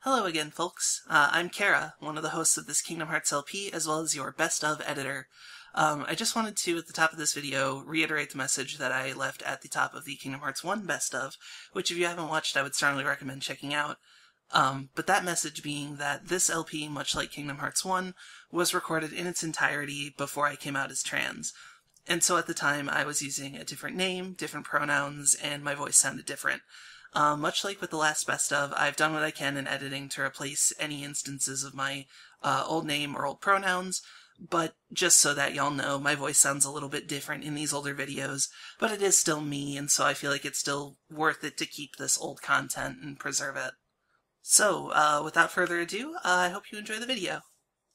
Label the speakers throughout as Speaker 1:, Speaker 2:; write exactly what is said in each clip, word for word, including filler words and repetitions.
Speaker 1: Hello again, folks. Uh, I'm Cara, one of the hosts of this Kingdom Hearts L P, as well as your Best Of editor. Um, I just wanted to, at the top of this video, reiterate the message that I left at the top of the Kingdom Hearts one Best Of, which if you haven't watched, I would strongly recommend checking out. Um, but that message being that this L P, much like Kingdom Hearts one, was recorded in its entirety before I came out as trans. And so at the time, I was using a different name, different pronouns, and my voice sounded different. Uh, much like with the last Best Of, I've done what I can in editing to replace any instances of my uh, old name or old pronouns, but just so that y'all know, my voice sounds a little bit different in these older videos, but it is still me, and so I feel like it's still worth it to keep this old content and preserve it. So, uh, without further ado, uh, I hope you enjoy the video.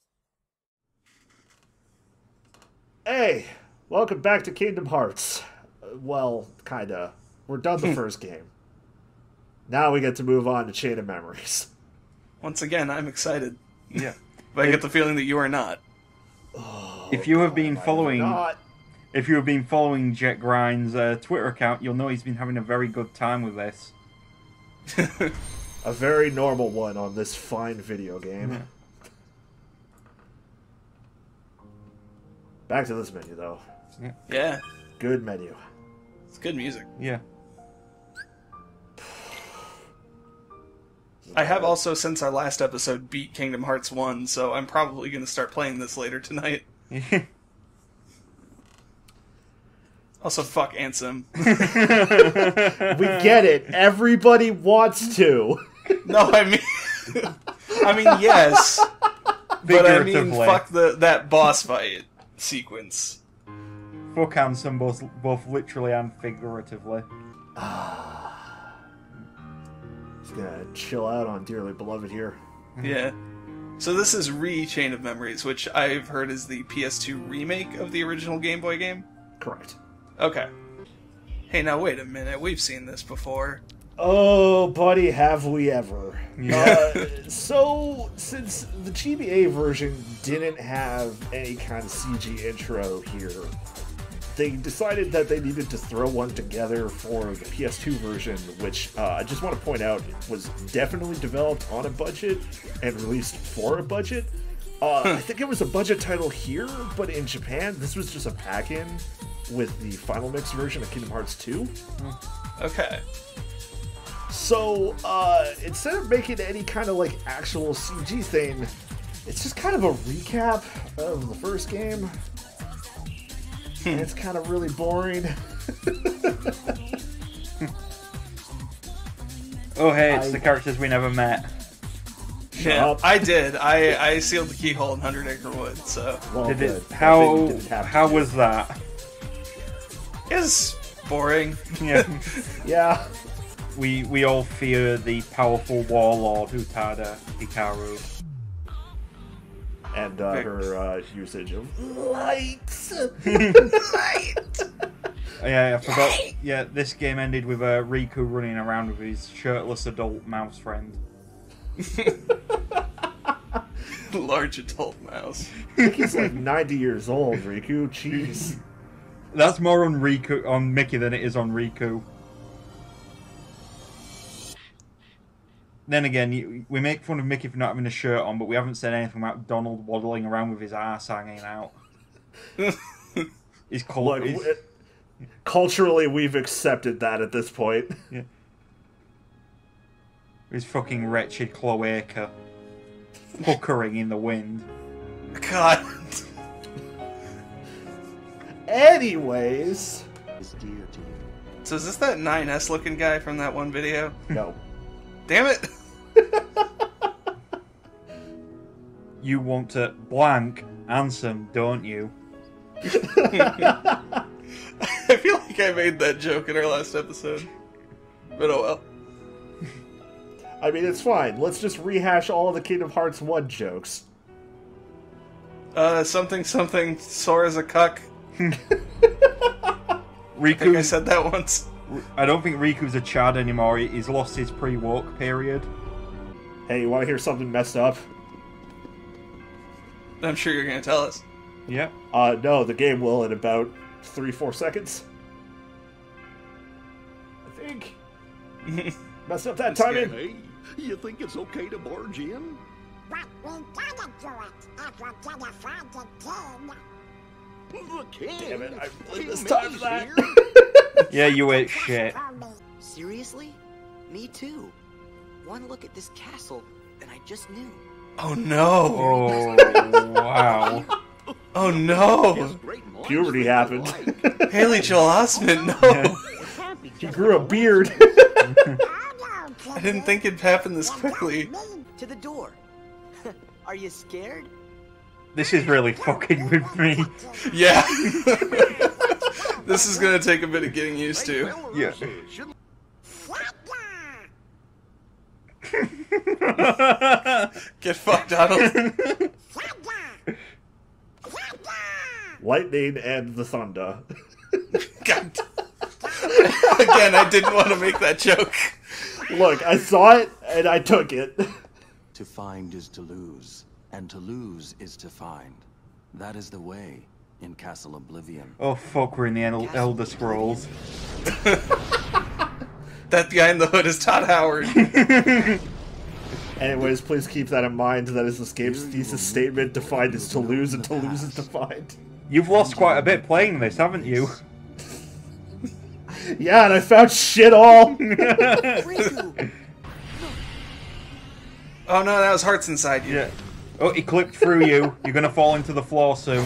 Speaker 2: Hey, welcome back to Kingdom Hearts. Uh, well, kinda. We're done the first game. Now we get to move on to Chain of Memories.
Speaker 1: Once again, I'm excited.
Speaker 3: Yeah.
Speaker 1: But I get the feeling that you are not.
Speaker 2: Oh,
Speaker 3: if you have been
Speaker 2: God,
Speaker 3: following,
Speaker 2: not.
Speaker 3: if you have been following Jet Grind's uh, Twitter account, you'll know he's been having a very good time with this.
Speaker 2: A very normal one on this fine video game.
Speaker 3: Yeah.
Speaker 2: Back to this menu, though.
Speaker 3: Yeah.
Speaker 1: Yeah.
Speaker 2: Good menu.
Speaker 1: It's good music.
Speaker 3: Yeah.
Speaker 1: I have also, since our last episode, beat Kingdom Hearts one, so I'm probably going to start playing this later tonight. Also, fuck Ansem.
Speaker 2: We get it. Everybody wants to.
Speaker 1: No, I mean... I mean, yes. But I mean, fuck the that boss fight sequence.
Speaker 3: Fuck Ansem, both, both literally and figuratively.
Speaker 2: Just gonna chill out on Dearly Beloved here.
Speaker 1: Yeah. So this is re-Chain of Memories, which I've heard is the P S two remake of the original Game Boy game?
Speaker 2: Correct.
Speaker 1: Okay. Hey, now wait a minute. We've seen this before.
Speaker 2: Oh, buddy, have we ever.
Speaker 3: Yeah.
Speaker 2: Uh, so, since the G B A version didn't have any kind of C G intro here, they decided that they needed to throw one together for the P S two version, which uh, I just want to point out was definitely developed on a budget and released for a budget. Uh, I think it was a budget title here, but in Japan, this was just a pack-in with the Final Mix version of Kingdom Hearts two.
Speaker 1: Okay.
Speaker 2: So, uh, instead of making any kind of, like, actual C G thing, it's just kind of a recap of the first game. And it's kind of really boring.
Speaker 3: Oh, hey, it's
Speaker 2: I...
Speaker 3: the characters we never met.
Speaker 2: Shut
Speaker 1: yeah,
Speaker 2: up.
Speaker 1: I did. I, I sealed the keyhole in Hundred Acre Wood, so...
Speaker 2: Well,
Speaker 3: Did
Speaker 2: good.
Speaker 3: it, how
Speaker 2: Didn't have to
Speaker 3: how
Speaker 2: do
Speaker 3: was that?
Speaker 1: It's boring.
Speaker 3: Yeah.
Speaker 2: Yeah.
Speaker 3: We we all fear the powerful warlord Utada Hikaru.
Speaker 2: And uh, her uh, usage of light.
Speaker 1: Light!
Speaker 3: Yeah, I forgot. Yeah, this game ended with uh, Riku running around with his shirtless adult mouse friend.
Speaker 1: Large adult mouse.
Speaker 2: I think he's like ninety years old, Riku. Jeez.
Speaker 3: That's more on Riku on Mickey than it is on Riku. Then again, you, we make fun of Mickey for not having a shirt on, but we haven't said anything about Donald waddling around with his ass hanging out. His col-
Speaker 2: Look,
Speaker 3: his,
Speaker 2: w- culturally, we've accepted that at this point.
Speaker 3: yeah. His fucking wretched cloaca puckering in the wind.
Speaker 1: God.
Speaker 2: Anyways.
Speaker 1: So is this that nine S looking guy from that one video?
Speaker 2: No.
Speaker 1: Damn it!
Speaker 3: You want to blank Ansem, don't you?
Speaker 1: I feel like I made that joke in our last episode. But oh well.
Speaker 2: I mean, it's fine. Let's just rehash all of the Kingdom Hearts one jokes.
Speaker 1: Uh, something something, Sora's a cuck.
Speaker 3: Riku,
Speaker 1: I think I said that once.
Speaker 3: I don't think Riku's a Chad anymore. He's lost his pre-walk period.
Speaker 2: Hey, you want to hear something messed up?
Speaker 1: I'm sure you're gonna tell us.
Speaker 3: Yeah.
Speaker 2: Uh, no, the game will in about three, four seconds. I think. Messed up that timing.
Speaker 4: You think it's okay to barge in?
Speaker 5: But we gotta do it if we're gonna find the king.
Speaker 4: The king?
Speaker 2: Damn it, I
Speaker 4: King
Speaker 2: this time
Speaker 4: May's
Speaker 2: that.
Speaker 4: here?
Speaker 3: Yeah, you ate shit.
Speaker 6: Seriously? Me too. One look at this castle, and I just knew.
Speaker 1: Oh no!
Speaker 3: Oh, wow.
Speaker 1: Oh no!
Speaker 4: His great minds
Speaker 2: Puberty
Speaker 4: think
Speaker 2: happened.
Speaker 4: alike.
Speaker 1: Haley Joel Osment, no!
Speaker 2: He grew a beard.
Speaker 1: I didn't think it'd happen this quickly.
Speaker 6: To the door. Are you scared?
Speaker 3: This is really fucking with me.
Speaker 1: Yeah. This is gonna take a bit of getting used to.
Speaker 3: Yeah.
Speaker 1: Get fucked, Donald.
Speaker 2: Lightning and the thunder.
Speaker 1: God. Again, I didn't want to make that joke.
Speaker 2: Look, I saw it and I took it.
Speaker 7: To find is to lose, and to lose is to find. That is the way in Castle Oblivion.
Speaker 3: Oh fuck, we're in the El- Elder Scrolls.
Speaker 1: That guy in the hood is Todd Howard.
Speaker 2: Anyways, please keep that in mind. That is Escape's thesis statement. To find is to lose, and to lose is to find.
Speaker 3: You've lost quite a bit playing this, haven't you?
Speaker 2: Yeah, and I found shit all.
Speaker 1: Oh no, that was hearts inside you.
Speaker 3: Yeah. Oh, he clipped through you. You're gonna fall into the floor soon.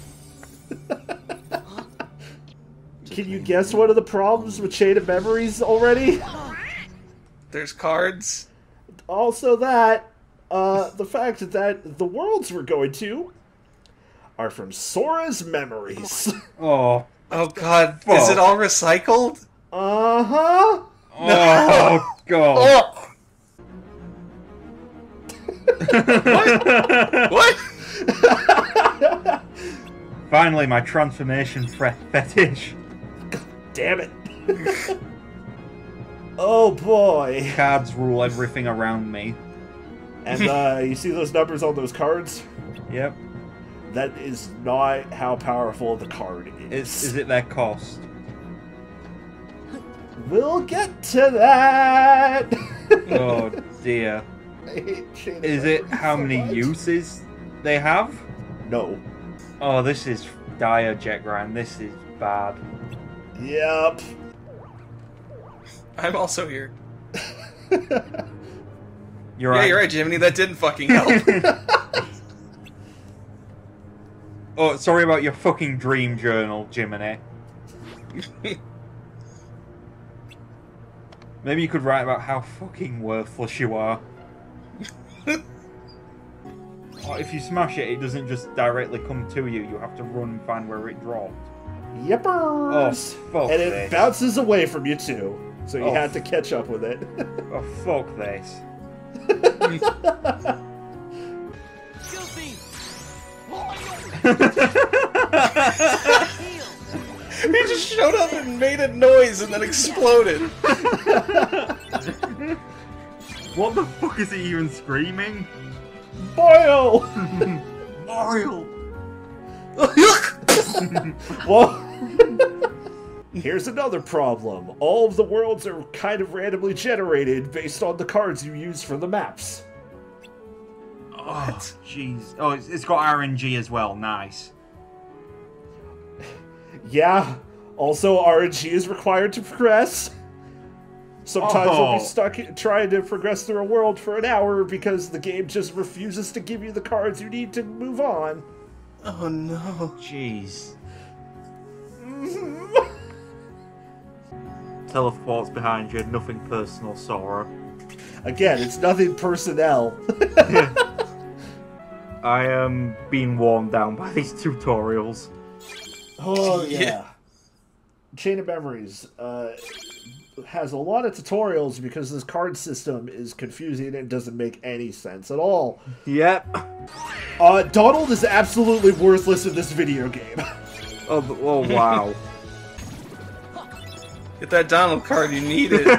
Speaker 2: Can you guess one of the problems with Chain of Memories already?
Speaker 1: There's cards.
Speaker 2: Also that, uh, the fact that the worlds we're going to are from Sora's memories.
Speaker 3: Oh.
Speaker 1: Oh god,
Speaker 3: Fuck.
Speaker 1: is it all recycled?
Speaker 2: Uh-huh.
Speaker 3: Oh, God.
Speaker 1: What?
Speaker 3: Finally, my transformation fe- fetish.
Speaker 2: Damn it. Oh boy.
Speaker 3: Cards rule everything around me.
Speaker 2: And uh, you see those numbers on those cards?
Speaker 3: Yep.
Speaker 2: That is not how powerful the card is.
Speaker 3: Is, is it their cost?
Speaker 2: We'll get to that.
Speaker 3: Oh dear.
Speaker 2: I hate Chain of
Speaker 3: Is it
Speaker 2: Memories
Speaker 3: how
Speaker 2: so
Speaker 3: many
Speaker 2: much.
Speaker 3: uses they have?
Speaker 2: No.
Speaker 3: Oh, this is dire, Jet Grind. This is bad.
Speaker 2: Yep.
Speaker 1: I'm also here.
Speaker 3: You're
Speaker 1: Yeah,
Speaker 3: right.
Speaker 1: you're right, Jiminy. That didn't fucking help.
Speaker 3: Oh, sorry about your fucking dream journal, Jiminy. Maybe you could write about how fucking worthless you are. Oh, if you smash it, it doesn't just directly come to you. You have to run and find where it dropped.
Speaker 2: Yippers!
Speaker 3: Oh, fuck
Speaker 2: and it
Speaker 3: this.
Speaker 2: bounces away from you too, so you
Speaker 3: Oh.
Speaker 2: have to catch up with it.
Speaker 3: Oh, fuck this.
Speaker 6: Guilty!
Speaker 1: He just showed up and made a noise and then exploded.
Speaker 3: What the fuck is he even screaming?
Speaker 2: Boil!
Speaker 3: Boil!
Speaker 2: Well, here's another problem. All of the worlds are kind of randomly generated based on the cards you use for the maps.
Speaker 3: Oh, jeez. Oh, it's, it's got R N G as well. Nice.
Speaker 2: Yeah, also R N G is required to progress. Sometimes you'll
Speaker 3: Oh.
Speaker 2: be stuck trying to progress through a world for an hour because the game just refuses to give you the cards you need to move on.
Speaker 1: Oh no.
Speaker 3: Jeez. Teleports behind you. Nothing personal, Sora.
Speaker 2: Again, it's nothing personnel.
Speaker 3: I am being worn down by these tutorials.
Speaker 2: Oh, yeah.
Speaker 1: Yeah.
Speaker 2: Chain of Memories uh, has a lot of tutorials because this card system is confusing and doesn't make any sense at all.
Speaker 3: Yep.
Speaker 2: Uh, Donald is absolutely worthless in this video game.
Speaker 3: Oh, th- oh wow.
Speaker 1: Get that Donald card, you need it.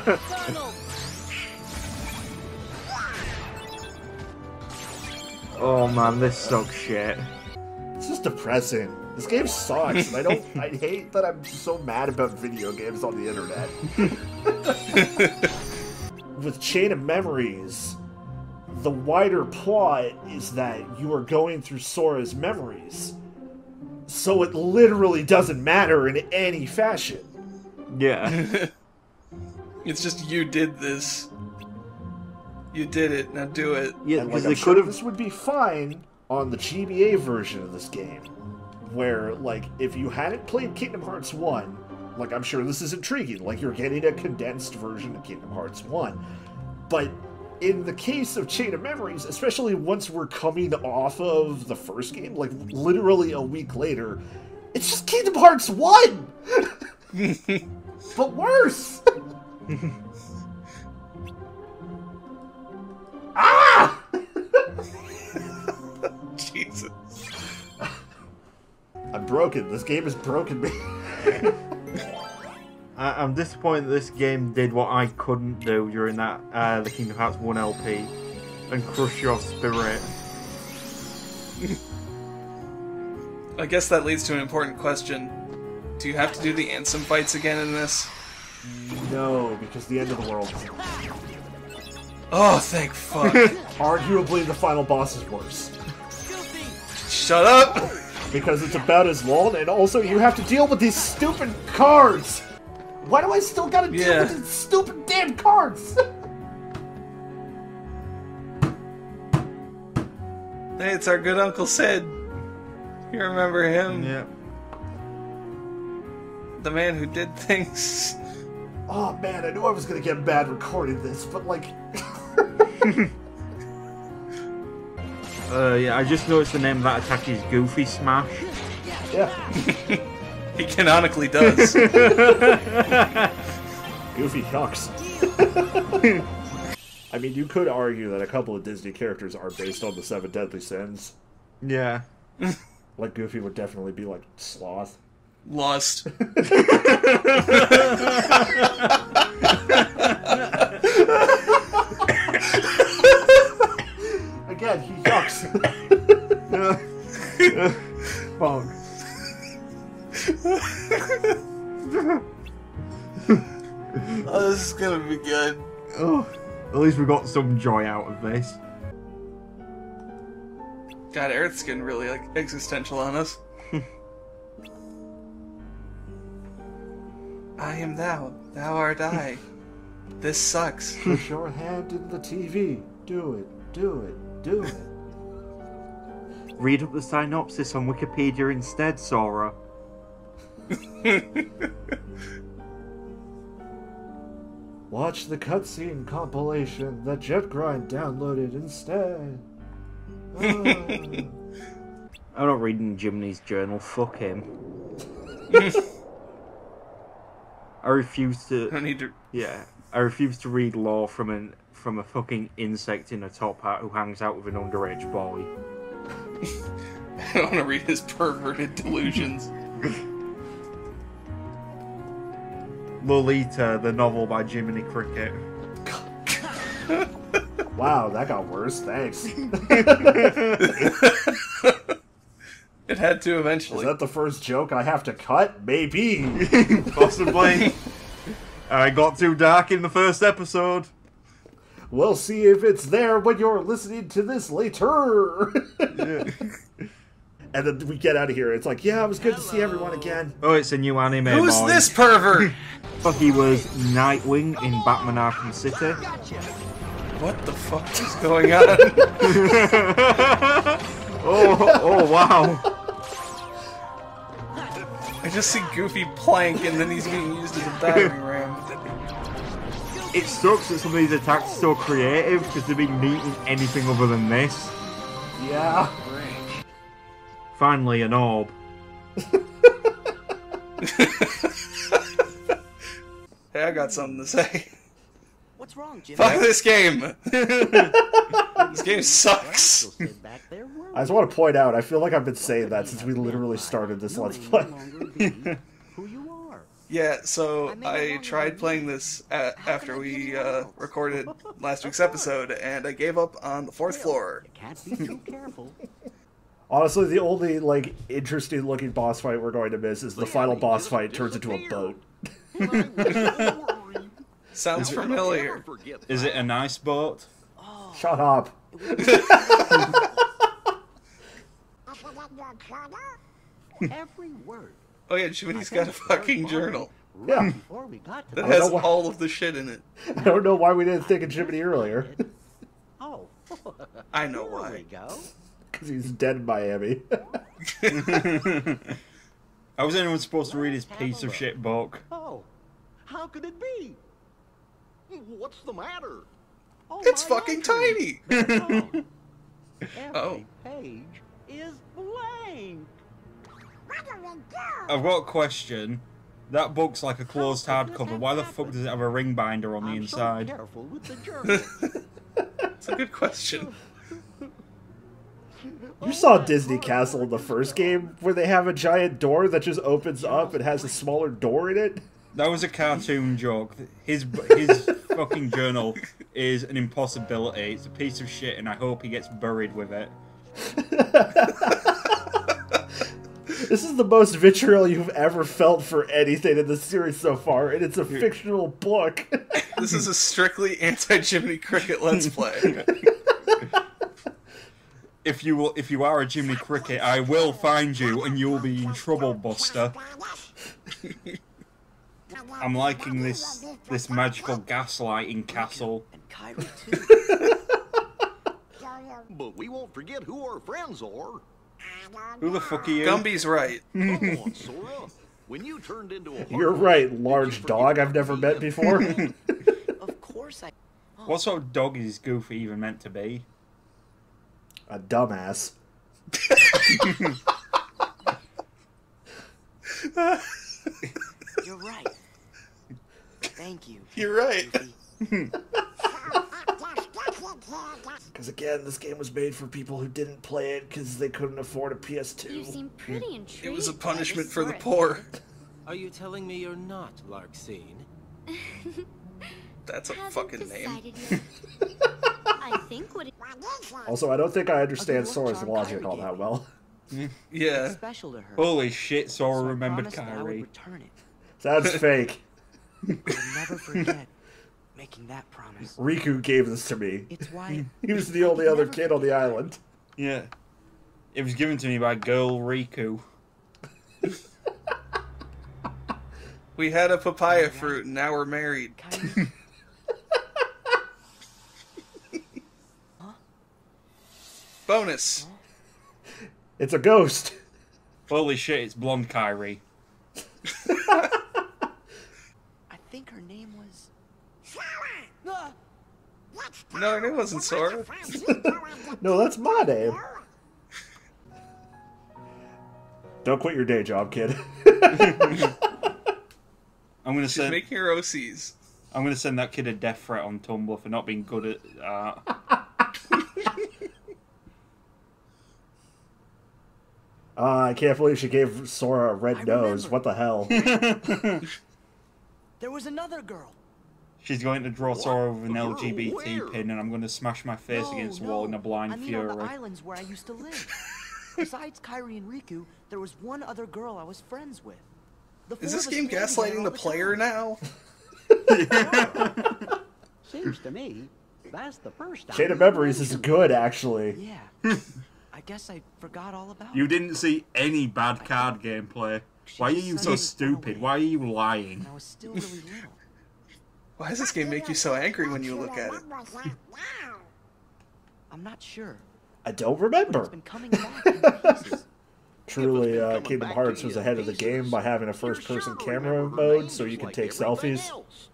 Speaker 3: Oh man, this sucks shit.
Speaker 2: It's just depressing. This game sucks, and I don't. I hate that I'm so mad about video games on the internet. with Chain of Memories, the wider plot is that you are going through Sora's memories. So it literally doesn't matter in any fashion.
Speaker 3: Yeah.
Speaker 1: It's just you did this. You did it, now do it.
Speaker 3: Yeah,
Speaker 2: And
Speaker 3: because
Speaker 2: like, I'm
Speaker 3: they
Speaker 2: sure
Speaker 3: could have.
Speaker 2: this would be fine on the G B A version of this game. Where, like, if you hadn't played Kingdom Hearts one, like, I'm sure this is intriguing. Like, you're getting a condensed version of Kingdom Hearts one. But in the case of Chain of Memories, especially once we're coming off of the first game, like, literally a week later, it's just Kingdom Hearts one! But worse! Ah!
Speaker 1: Jesus.
Speaker 2: I'm broken. This game has broken me.
Speaker 3: I, I'm disappointed that this game did what I couldn't do during that uh, the Kingdom Hearts one L P and crush your spirit.
Speaker 1: I guess that leads to an important question. Do you have to do the Ansem fights again in this?
Speaker 2: No, because the end of the world is
Speaker 1: Oh, thank fuck.
Speaker 2: arguably the final boss is worse.
Speaker 1: Shut up!
Speaker 2: Because it's about as long, and also you have to deal with these stupid cards! Why do I still gotta deal
Speaker 1: Yeah.
Speaker 2: with these stupid damn cards?
Speaker 1: Hey, it's our good Uncle Sid. You remember him?
Speaker 3: Yeah.
Speaker 1: The man who did things.
Speaker 2: Oh man, I knew I was gonna get mad recording this, but like...
Speaker 3: Uh, yeah, I just noticed the name of that attack is Goofy Smash.
Speaker 2: yeah.
Speaker 1: He canonically does.
Speaker 2: Goofy hucks. I mean, you could argue that a couple of Disney characters are based on the Seven Deadly Sins.
Speaker 3: Yeah.
Speaker 2: Like, Goofy would definitely be like Sloth.
Speaker 1: Lost.
Speaker 2: Again, he yucks.
Speaker 3: Fuck.
Speaker 1: Oh, this is gonna be good.
Speaker 3: Oh, at least we got some joy out of this.
Speaker 1: God, Earth's getting really like existential on us. I am thou, thou art I. This sucks.
Speaker 2: Push your hand in the T V. Do it, do it, do it.
Speaker 3: Read up the synopsis on Wikipedia instead, Sora.
Speaker 2: Watch the cutscene compilation that JetGrind downloaded instead. Ah.
Speaker 3: I'm not reading Jiminy's journal, fuck him. I refuse to...
Speaker 1: I don't need to.
Speaker 3: Yeah, I refuse to read lore from an from a fucking insect in a top hat who hangs out with an underage boy.
Speaker 1: I don't want to read his perverted delusions.
Speaker 3: Lolita, the novel by Jiminy Cricket.
Speaker 2: Wow, that got worse. Thanks.
Speaker 1: It had to
Speaker 2: Is
Speaker 1: eventually.
Speaker 2: that the first joke I have to cut? Maybe.
Speaker 3: Possibly. I got too dark in the first episode.
Speaker 2: We'll see if it's there when you're listening to this later.
Speaker 3: Yeah.
Speaker 2: And then we get out of here. It's like, yeah, it was good to see everyone again.
Speaker 3: Oh, it's a new anime.
Speaker 1: Who's
Speaker 3: boy.
Speaker 1: this pervert?
Speaker 3: Fuck, he was Nightwing in Batman Arkham City.
Speaker 1: What the fuck is going on?
Speaker 3: Oh, oh wow.
Speaker 1: I just see Goofy plank and then he's being used as a battering ram.
Speaker 3: It sucks that some of these attacks are so creative because they've been meeting anything other than this.
Speaker 2: Yeah.
Speaker 3: Finally, an orb.
Speaker 1: Hey, I got something to say.
Speaker 6: What's wrong, Jimmy?
Speaker 1: Fuck this game! This game sucks!
Speaker 2: I just want to point out, I feel like I've been saying that since we literally started this Let's Play.
Speaker 6: Who you are?
Speaker 1: Yeah, so I tried playing this a after we uh, recorded last week's episode, and I gave up on the fourth floor.
Speaker 6: Can't be too careful.
Speaker 2: Honestly, the only, like, interesting looking boss fight we're going to miss is the final boss fight turns into a boat.
Speaker 1: Sounds
Speaker 3: Is it-
Speaker 1: familiar.
Speaker 4: Forget
Speaker 3: Is it a nice boat?
Speaker 6: Oh,
Speaker 2: Shut up.
Speaker 4: every word.
Speaker 1: Oh yeah, Jiminy's got a fucking journal
Speaker 2: Yeah.
Speaker 4: Before we got to
Speaker 1: that
Speaker 2: I don't
Speaker 1: has
Speaker 2: know why-
Speaker 1: all of the shit in it.
Speaker 2: I don't know why we didn't think of Jiminy earlier.
Speaker 4: Oh,
Speaker 1: I know
Speaker 4: here we
Speaker 1: why.
Speaker 4: go.
Speaker 2: Because he's dead in Miami.
Speaker 3: How was anyone supposed to read his piece of shit book?
Speaker 4: Oh, how could it be? What's the matter? Oh,
Speaker 1: It's
Speaker 4: my
Speaker 1: fucking
Speaker 4: entry.
Speaker 1: tiny.
Speaker 4: That's all. Every
Speaker 1: Oh.
Speaker 4: page is blank.
Speaker 3: I've got a question. That book's like a closed
Speaker 4: How could this
Speaker 3: hardcover.
Speaker 4: have
Speaker 3: Why the
Speaker 4: happened?
Speaker 3: fuck does it have a ring binder on the
Speaker 4: I'm
Speaker 3: inside?
Speaker 4: so careful with the journal.
Speaker 1: It's a good question.
Speaker 2: You saw Disney Castle in the first game, where they have a giant door that just opens up and has a smaller door in it?
Speaker 3: That was a cartoon joke. His his fucking journal is an impossibility. It's a piece of shit, and I hope he gets buried with it.
Speaker 2: This is the most vitriol you've ever felt for anything in the series so far, and it's a fictional book.
Speaker 1: This is a strictly anti-Jiminy Cricket Let's Play.
Speaker 3: If you will, if you are a Jiminy Cricket, I will find you, and you'll be in trouble, Buster. I'm liking this this magical gaslighting castle.
Speaker 6: and Kyrie too.
Speaker 4: But we won't forget who our friends are.
Speaker 3: Who the fuck are you?
Speaker 1: Gumby's right.
Speaker 4: Come on, Sora. When you turned into a
Speaker 2: You're
Speaker 4: harpy,
Speaker 2: right,
Speaker 4: did you
Speaker 2: large
Speaker 4: forget
Speaker 2: dog I've
Speaker 4: about
Speaker 2: never
Speaker 4: me
Speaker 2: met
Speaker 4: and-
Speaker 2: before.
Speaker 6: Of course I. Oh,
Speaker 3: What sort of dog is Goofy even meant to be?
Speaker 2: A dumbass.
Speaker 6: you're right. Thank you.
Speaker 1: You're right.
Speaker 6: Goofy.
Speaker 2: Because again, this game was made for people who didn't play it because they couldn't afford a P S
Speaker 8: You
Speaker 2: two.
Speaker 8: seem pretty intrigued.
Speaker 1: It was a
Speaker 8: by
Speaker 1: punishment
Speaker 8: this
Speaker 1: for the
Speaker 8: sword.
Speaker 1: poor.
Speaker 9: Are you telling me you're not Larkseen?
Speaker 1: That's a
Speaker 8: Haven't
Speaker 1: fucking name.
Speaker 8: decided yet. I think what it
Speaker 2: Also, I don't think I understand
Speaker 6: Okay, what
Speaker 2: Sora's
Speaker 6: charm
Speaker 2: logic
Speaker 6: Kyrie
Speaker 2: all
Speaker 6: gave
Speaker 2: that
Speaker 6: me?
Speaker 2: well.
Speaker 1: Yeah.
Speaker 6: It's special to her.
Speaker 3: Holy shit, Sora
Speaker 6: so I
Speaker 3: remembered
Speaker 6: promised that I would
Speaker 3: Kyrie.
Speaker 6: return it.
Speaker 2: That's fake.
Speaker 6: I'll never forget making that promise.
Speaker 2: Riku gave this to me.
Speaker 6: It's why
Speaker 2: He was the only other kid on the island.
Speaker 3: Yeah. It was given to me by girl Riku.
Speaker 1: We had a papaya fruit and now we're married.
Speaker 6: Kyrie.
Speaker 1: Bonus.
Speaker 2: It's a ghost.
Speaker 3: Holy shit, it's blonde Kyrie.
Speaker 6: I think her name was. Ah,
Speaker 1: No, it wasn't Sora.
Speaker 2: No, that's my name. Don't quit your day job, kid.
Speaker 3: I'm gonna
Speaker 1: She's
Speaker 3: send
Speaker 1: making her O Cs.
Speaker 3: I'm gonna send that kid a death threat on Tumblr for not being good at art.
Speaker 2: Uh, I can't believe she gave Sora a red
Speaker 6: I
Speaker 2: nose.
Speaker 6: remember.
Speaker 2: What the hell?
Speaker 6: there was another girl.
Speaker 3: She's going to draw Sora with an
Speaker 4: Girl,
Speaker 3: L G B T
Speaker 4: where?
Speaker 3: pin, and I'm going to smash my face
Speaker 6: No,
Speaker 3: against the
Speaker 6: no.
Speaker 3: wall in a blind
Speaker 6: I mean
Speaker 3: fury.
Speaker 6: on the islands where I used to live. Besides Kyrie and Riku, there was one other girl I was friends with. The
Speaker 1: Is
Speaker 6: four
Speaker 1: this
Speaker 6: of us
Speaker 1: game
Speaker 6: played together
Speaker 1: gaslighting
Speaker 6: all
Speaker 1: the
Speaker 6: the
Speaker 1: player
Speaker 6: time.
Speaker 1: now?
Speaker 4: Seems to me that's the first time.
Speaker 2: Chain of
Speaker 4: you
Speaker 2: Memories is
Speaker 4: mentioned
Speaker 2: good, actually.
Speaker 6: Yeah. I guess I forgot all about
Speaker 3: You
Speaker 6: it.
Speaker 3: didn't see any bad card gameplay. Why are you so stupid? Why are you lying?
Speaker 6: And I was still really little.
Speaker 1: Why does this game make you so angry when you look at it?
Speaker 6: I'm not sure.
Speaker 2: I don't
Speaker 6: But
Speaker 2: remember.
Speaker 6: it's been coming back in pieces.
Speaker 2: Truly,
Speaker 4: been
Speaker 2: uh,
Speaker 4: coming
Speaker 2: Kingdom
Speaker 4: back
Speaker 2: Hearts
Speaker 4: to
Speaker 2: was
Speaker 4: you
Speaker 2: ahead
Speaker 4: in
Speaker 2: of the
Speaker 4: pieces.
Speaker 2: game by having a
Speaker 4: You're
Speaker 2: first-person
Speaker 4: sure to
Speaker 2: camera
Speaker 4: remember her
Speaker 2: mode
Speaker 4: name
Speaker 2: so you
Speaker 4: just
Speaker 2: can
Speaker 4: like
Speaker 2: take
Speaker 4: everything
Speaker 2: selfies.
Speaker 4: else.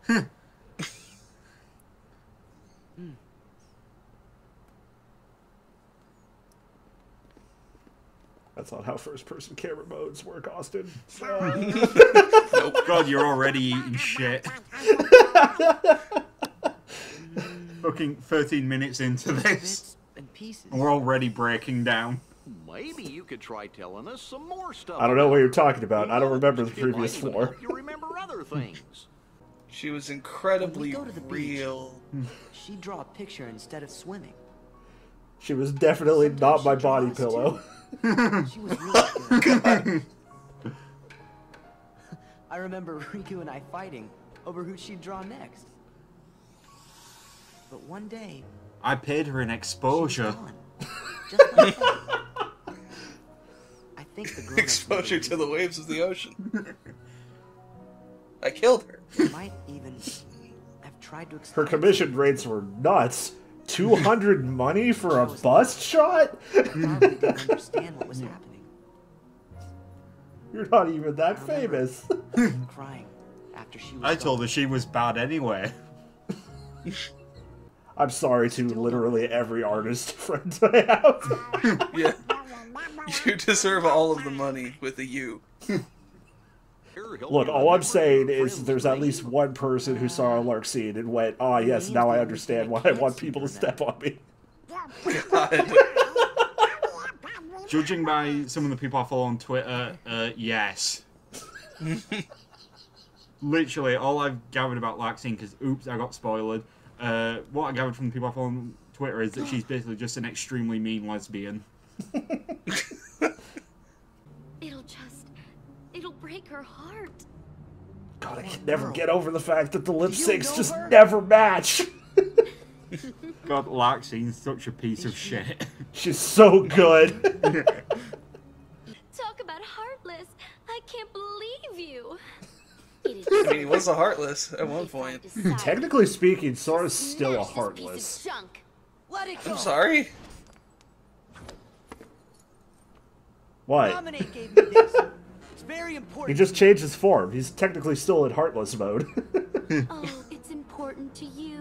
Speaker 2: That's not how first-person camera modes work, Austin.
Speaker 3: Oh god, you're already eating shit. Fucking thirteen minutes into this,
Speaker 6: Bits and pieces.
Speaker 3: and we're already breaking down.
Speaker 4: Maybe you could try telling us some more stuff.
Speaker 2: I don't know what
Speaker 4: about
Speaker 2: you're talking about. I don't remember the
Speaker 4: It might
Speaker 2: previous
Speaker 4: even
Speaker 2: four.
Speaker 4: help You remember other things.
Speaker 1: She was incredibly
Speaker 6: When we go to the beach.
Speaker 1: real.
Speaker 6: She'd draw a picture instead of swimming.
Speaker 2: She was definitely not
Speaker 6: Sometimes
Speaker 2: my
Speaker 6: she
Speaker 2: body
Speaker 6: draws,
Speaker 2: pillow.
Speaker 6: She was really good. I remember Riku and I fighting over who she'd draw next. But one day,
Speaker 3: I paid her an
Speaker 6: she was
Speaker 3: exposure.
Speaker 6: gone. Just like that. I think the grown-ups
Speaker 1: Exposure to the
Speaker 6: maybe
Speaker 1: waves of the ocean. I killed her.
Speaker 6: might even have tried to
Speaker 2: Her
Speaker 6: explain
Speaker 2: commission rates were nuts. two hundred money for a bust shot?
Speaker 6: Probably didn't understand what was happening.
Speaker 2: You're not even that
Speaker 6: I remember
Speaker 2: famous.
Speaker 6: crying after she was
Speaker 3: I told
Speaker 6: gone.
Speaker 3: her she was bad anyway.
Speaker 2: I'm sorry to literally every artist friend I have.
Speaker 1: Yeah. You deserve all of the money with a U.
Speaker 2: Look, all I'm saying is there's at least one person who saw a Lark scene and went, oh yes, now I understand why I want people to step on me.
Speaker 1: God.
Speaker 3: Judging by some of the people I follow on Twitter, uh, yes. Literally, all I've gathered about Larkine, because oops, I got spoiled. Uh, what I gathered from the people I follow on Twitter is that she's basically just an extremely mean lesbian.
Speaker 8: It'll just... It'll break her heart.
Speaker 2: God, I can never get over the fact that the lip
Speaker 6: Do you
Speaker 2: syncs
Speaker 6: know
Speaker 2: just
Speaker 6: her?
Speaker 2: never match.
Speaker 3: God, Larkine's such a piece of shit.
Speaker 2: She's so good.
Speaker 8: Talk about heartless. I can't believe you. It
Speaker 1: I
Speaker 8: is
Speaker 1: mean, he was a heartless at one point.
Speaker 2: Technically speaking, Sora's still a
Speaker 8: Smash this piece
Speaker 2: heartless.
Speaker 8: of junk.
Speaker 6: Let it go.
Speaker 1: I'm sorry.
Speaker 2: What?
Speaker 6: Nominate gave me this. It's very
Speaker 2: He
Speaker 6: important.
Speaker 2: just changed his form. He's technically still in heartless mode.
Speaker 8: Oh, it's important to you.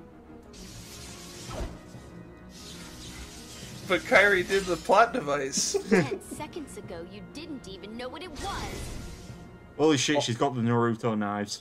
Speaker 1: But Kyrie did the plot device.
Speaker 8: Ten seconds ago, you didn't even know what it was.
Speaker 3: Holy shit, she's got the Naruto knives.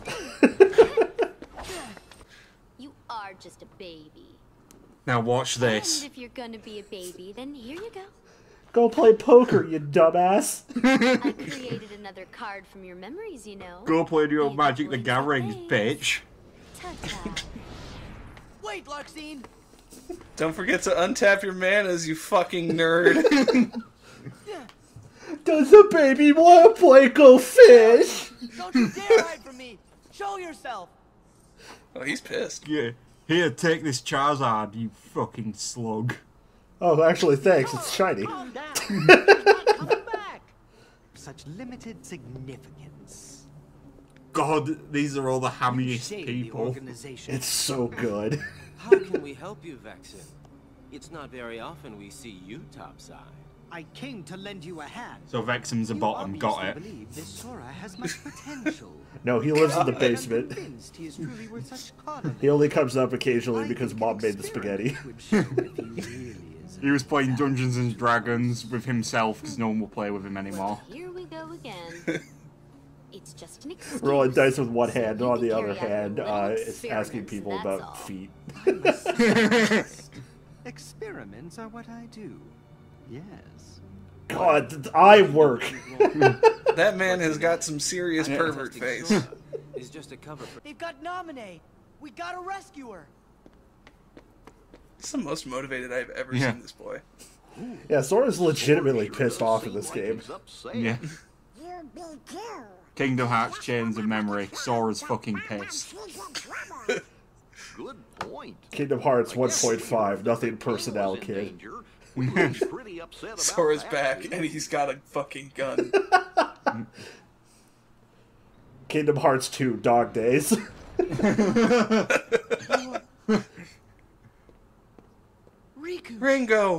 Speaker 8: You are just a baby.
Speaker 3: Now watch this.
Speaker 8: And if you're gonna be a baby, then here you go.
Speaker 2: Go play poker, you dumbass.
Speaker 8: I created another card from your memories, you know.
Speaker 3: Go play your
Speaker 8: Be
Speaker 3: Magic the
Speaker 8: boys
Speaker 3: Gathering,
Speaker 8: and
Speaker 3: bitch.
Speaker 8: Ta-ta.
Speaker 6: Wait, Larkine.
Speaker 1: Don't forget to untap your manas, you fucking nerd.
Speaker 2: Does the baby want to play Go Fish?
Speaker 6: Don't you dare hide from me. Show yourself.
Speaker 1: Oh, he's pissed.
Speaker 3: Yeah. Here, take this Charizard, you fucking slug.
Speaker 2: Oh, actually, thanks. It's shiny.
Speaker 6: Calm down. He's not coming back. Such limited significance.
Speaker 3: God, these are all the hammiest
Speaker 9: Shade the
Speaker 3: people.
Speaker 9: organization.
Speaker 2: It's so good.
Speaker 9: How can we help you, Vexen? It's not very often we see you topside.
Speaker 10: I came to lend you a hand.
Speaker 3: So Vexen's a bottom, got it.
Speaker 10: Believe this Sora has much potential.
Speaker 2: No, he lives in the
Speaker 10: I'm
Speaker 2: basement.
Speaker 10: convinced he is truly worth such coddling.
Speaker 2: He only comes up occasionally
Speaker 10: I
Speaker 2: because
Speaker 10: think
Speaker 2: Mom
Speaker 10: an
Speaker 2: made the spaghetti.
Speaker 10: experiment would show if he really is
Speaker 3: He was playing Dungeons and Dragons with himself because no one will play with him anymore.
Speaker 8: Well, here we go again. It's just an excuse.
Speaker 2: Rolling dice with one hand,
Speaker 8: So
Speaker 2: and
Speaker 8: you
Speaker 2: on the
Speaker 8: can
Speaker 2: other
Speaker 8: carry out
Speaker 2: hand,
Speaker 8: your
Speaker 2: uh,
Speaker 8: little
Speaker 2: is asking
Speaker 8: experiments,
Speaker 2: people
Speaker 8: that's
Speaker 2: about
Speaker 8: all.
Speaker 2: feet.
Speaker 10: I must Experiments are what I do. Yes.
Speaker 2: God, th- eye work.
Speaker 1: That man has got some serious pervert face.
Speaker 9: It's just a cover for...
Speaker 6: They've got Nominate. We gotta rescue her.
Speaker 1: He's the most motivated I've ever
Speaker 3: Yeah.
Speaker 1: seen this boy.
Speaker 2: Yeah, Sora's legitimately pissed off in this game.
Speaker 3: Yeah.
Speaker 5: You be too.
Speaker 3: Kingdom Hearts Chains of Memory. Sora's fucking pissed.
Speaker 4: Good point.
Speaker 2: Kingdom Hearts one point five, nothing personnel, kid.
Speaker 1: Sora's back, and he's got a fucking gun.
Speaker 2: Kingdom Hearts two, Dog Days.
Speaker 6: Riku,
Speaker 1: Ringo!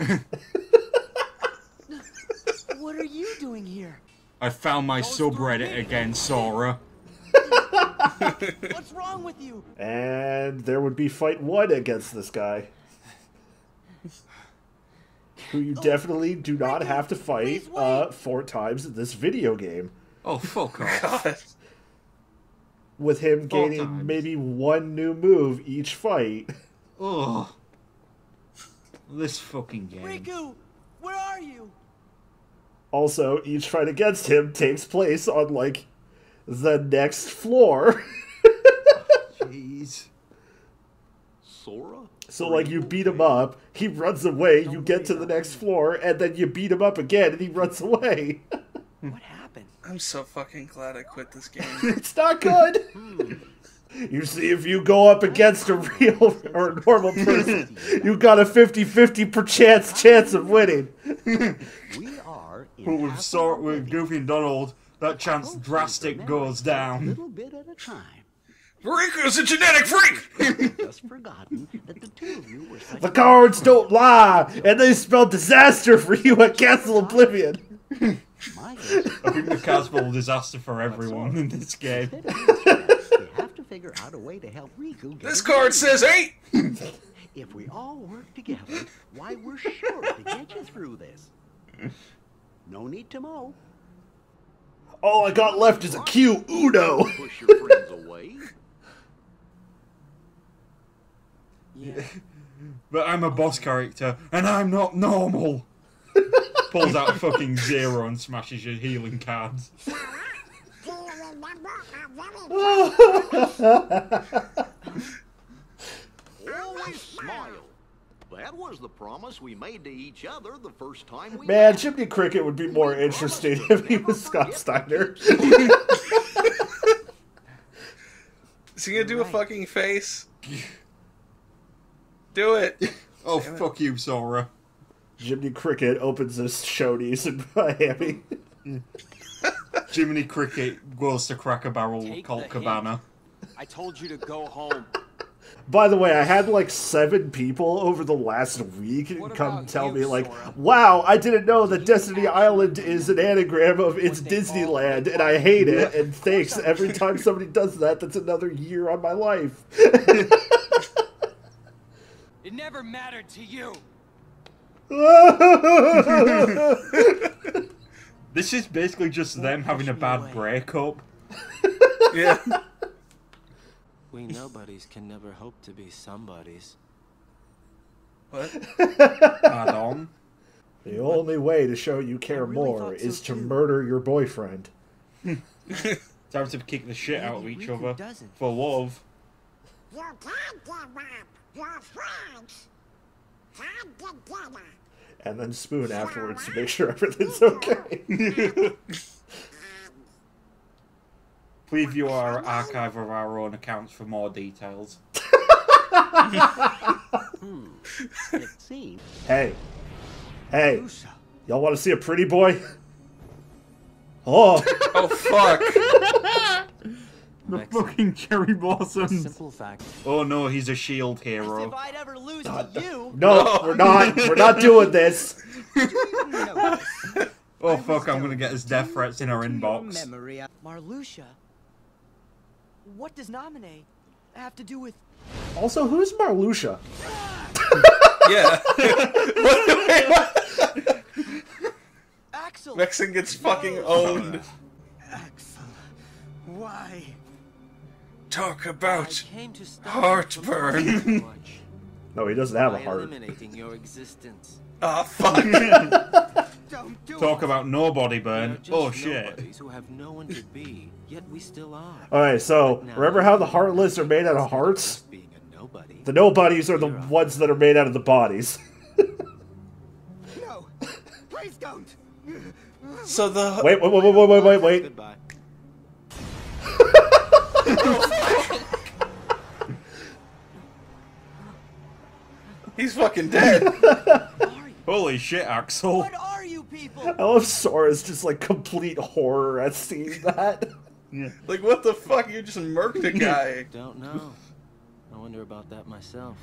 Speaker 6: what are you doing here?
Speaker 3: I found my subreddit again, Sora.
Speaker 6: What's wrong with you?
Speaker 2: And there would be fight one against this guy. Who you definitely do not have to fight uh, four times in this video game.
Speaker 3: Oh, fuck off.
Speaker 1: God.
Speaker 2: With him
Speaker 3: Four
Speaker 2: gaining
Speaker 3: times.
Speaker 2: maybe one new move each fight.
Speaker 3: Ugh. This fucking game.
Speaker 6: Riku, where are you?
Speaker 2: Also, each fight against him takes place on, like, the next floor.
Speaker 3: Jeez.
Speaker 4: Sora?
Speaker 2: So, like, you beat him up, he runs away, you get to the next floor, and then you beat him up again, and he runs away.
Speaker 6: What happened?
Speaker 1: I'm so fucking glad I quit this game.
Speaker 2: It's not good. You see, if you go up against a real or a normal person, you got a fifty fifty per chance chance of winning.
Speaker 10: We are in
Speaker 3: But with
Speaker 10: Castle
Speaker 3: sort with
Speaker 10: Oblivion.
Speaker 3: Goofy and Donald, that chance
Speaker 10: Hopefully
Speaker 3: drastic
Speaker 10: the
Speaker 3: goes
Speaker 10: memories
Speaker 3: down.
Speaker 10: A little bit at a time.
Speaker 1: Riku's a genetic freak!
Speaker 10: Just forgotten that the two of you were such
Speaker 2: The cards don't lie, and they spell disaster for you at Castle Oblivion.
Speaker 10: My guess.
Speaker 3: I think the cards spell disaster for everyone in this game.
Speaker 10: We have to figure out a way to help Riku get
Speaker 1: This
Speaker 10: his
Speaker 1: card
Speaker 10: money.
Speaker 1: says eight!
Speaker 10: If we all work together, why, we're sure to get you through this. No need to mow.
Speaker 2: All I got left is a Q Uno.
Speaker 4: Push your friends away.
Speaker 9: Yeah.
Speaker 3: But I'm a boss character, and I'm not normal. Pulls out a fucking zero and smashes your healing cards.
Speaker 5: Do you remember our very
Speaker 4: Always smile. That was the promise we made to each other the first time we
Speaker 2: Man,
Speaker 4: met.
Speaker 2: Jiminy Cricket would be more interesting if he was Scott Steiner.
Speaker 1: Is he gonna do a fucking face? Do it!
Speaker 3: Oh, fuck you, Sora.
Speaker 2: Jiminy Cricket opens his Shoney's in Miami.
Speaker 3: Jiminy Cricket goes to Cracker Barrel
Speaker 9: Take
Speaker 3: Colt
Speaker 9: the
Speaker 3: Cabana.
Speaker 9: I told you to go home.
Speaker 2: By the way, I had like seven people over the last week
Speaker 9: What
Speaker 2: come
Speaker 9: about
Speaker 2: tell
Speaker 9: you,
Speaker 2: me like,
Speaker 9: Sora?
Speaker 2: wow, I didn't know that Destiny Island is an anagram of It's
Speaker 9: What they all
Speaker 2: Disneyland,
Speaker 9: look
Speaker 2: and I
Speaker 9: like.
Speaker 2: hate it, and thanks. Every time somebody does that, that's another year on my life.
Speaker 9: It never mattered to you.
Speaker 3: This is basically just them having a bad breakup.
Speaker 1: Yeah.
Speaker 9: We nobodies can never hope to be somebodies.
Speaker 1: What?
Speaker 3: Add on.
Speaker 2: The only way to show you care
Speaker 6: really
Speaker 2: more
Speaker 6: thought so
Speaker 2: is to
Speaker 6: too.
Speaker 2: murder your boyfriend.
Speaker 3: Time to kick the shit out of
Speaker 6: Maybe
Speaker 3: each
Speaker 6: Riku
Speaker 3: other
Speaker 6: doesn't.
Speaker 3: for love.
Speaker 5: You can't give up your friends. Come together.
Speaker 2: And then spoon afterwards to make sure everything's okay.
Speaker 3: Please view our archive of our own accounts for more details.
Speaker 10: Hmm. It seems.
Speaker 2: Hey. Hey. Y'all want to see a pretty boy? Oh.
Speaker 1: Oh, fuck.
Speaker 3: The fucking cherry
Speaker 7: The
Speaker 3: blossoms.
Speaker 7: simple fact.
Speaker 3: Oh no, he's a shield
Speaker 6: As
Speaker 3: hero.
Speaker 6: if I'd ever lose to you.
Speaker 2: No, we're not. We're not doing this.
Speaker 3: Oh fuck, I'm gonna get his death threats in our inbox.
Speaker 6: Marluxia. What does nominate have to do with?
Speaker 2: Also, who's Marluxia?
Speaker 1: Yeah.
Speaker 6: Axel.
Speaker 1: Vexen gets fucking owned.
Speaker 6: Axel. Why?
Speaker 1: Talk
Speaker 9: I
Speaker 1: about
Speaker 9: came to stop
Speaker 1: heartburn.
Speaker 9: you before much.
Speaker 2: No, he doesn't have a
Speaker 9: By
Speaker 2: heart.
Speaker 9: eliminating your existence.
Speaker 1: Oh, fuck.
Speaker 6: Don't do
Speaker 3: Talk
Speaker 6: it.
Speaker 3: about nobody
Speaker 9: We are
Speaker 3: burn.
Speaker 9: just
Speaker 3: Oh shit.
Speaker 9: nobodies who have no one to be, yet we still are.
Speaker 2: Alright, so remember how the heartless are made out of hearts?
Speaker 9: Just being a nobody.
Speaker 2: The nobodies are the ones that are made out of the bodies.
Speaker 6: No. Please don't.
Speaker 1: So the...
Speaker 2: Wait, wait, wait, wait, wait, wait, wait, wait.
Speaker 9: Goodbye.
Speaker 1: He's fucking dead.
Speaker 3: Holy shit, Axel.
Speaker 6: What are you people?
Speaker 2: I love Sora's just like complete horror at seeing that.
Speaker 1: Like, what the fuck? You just murked a guy.
Speaker 9: Don't know. I wonder about that myself.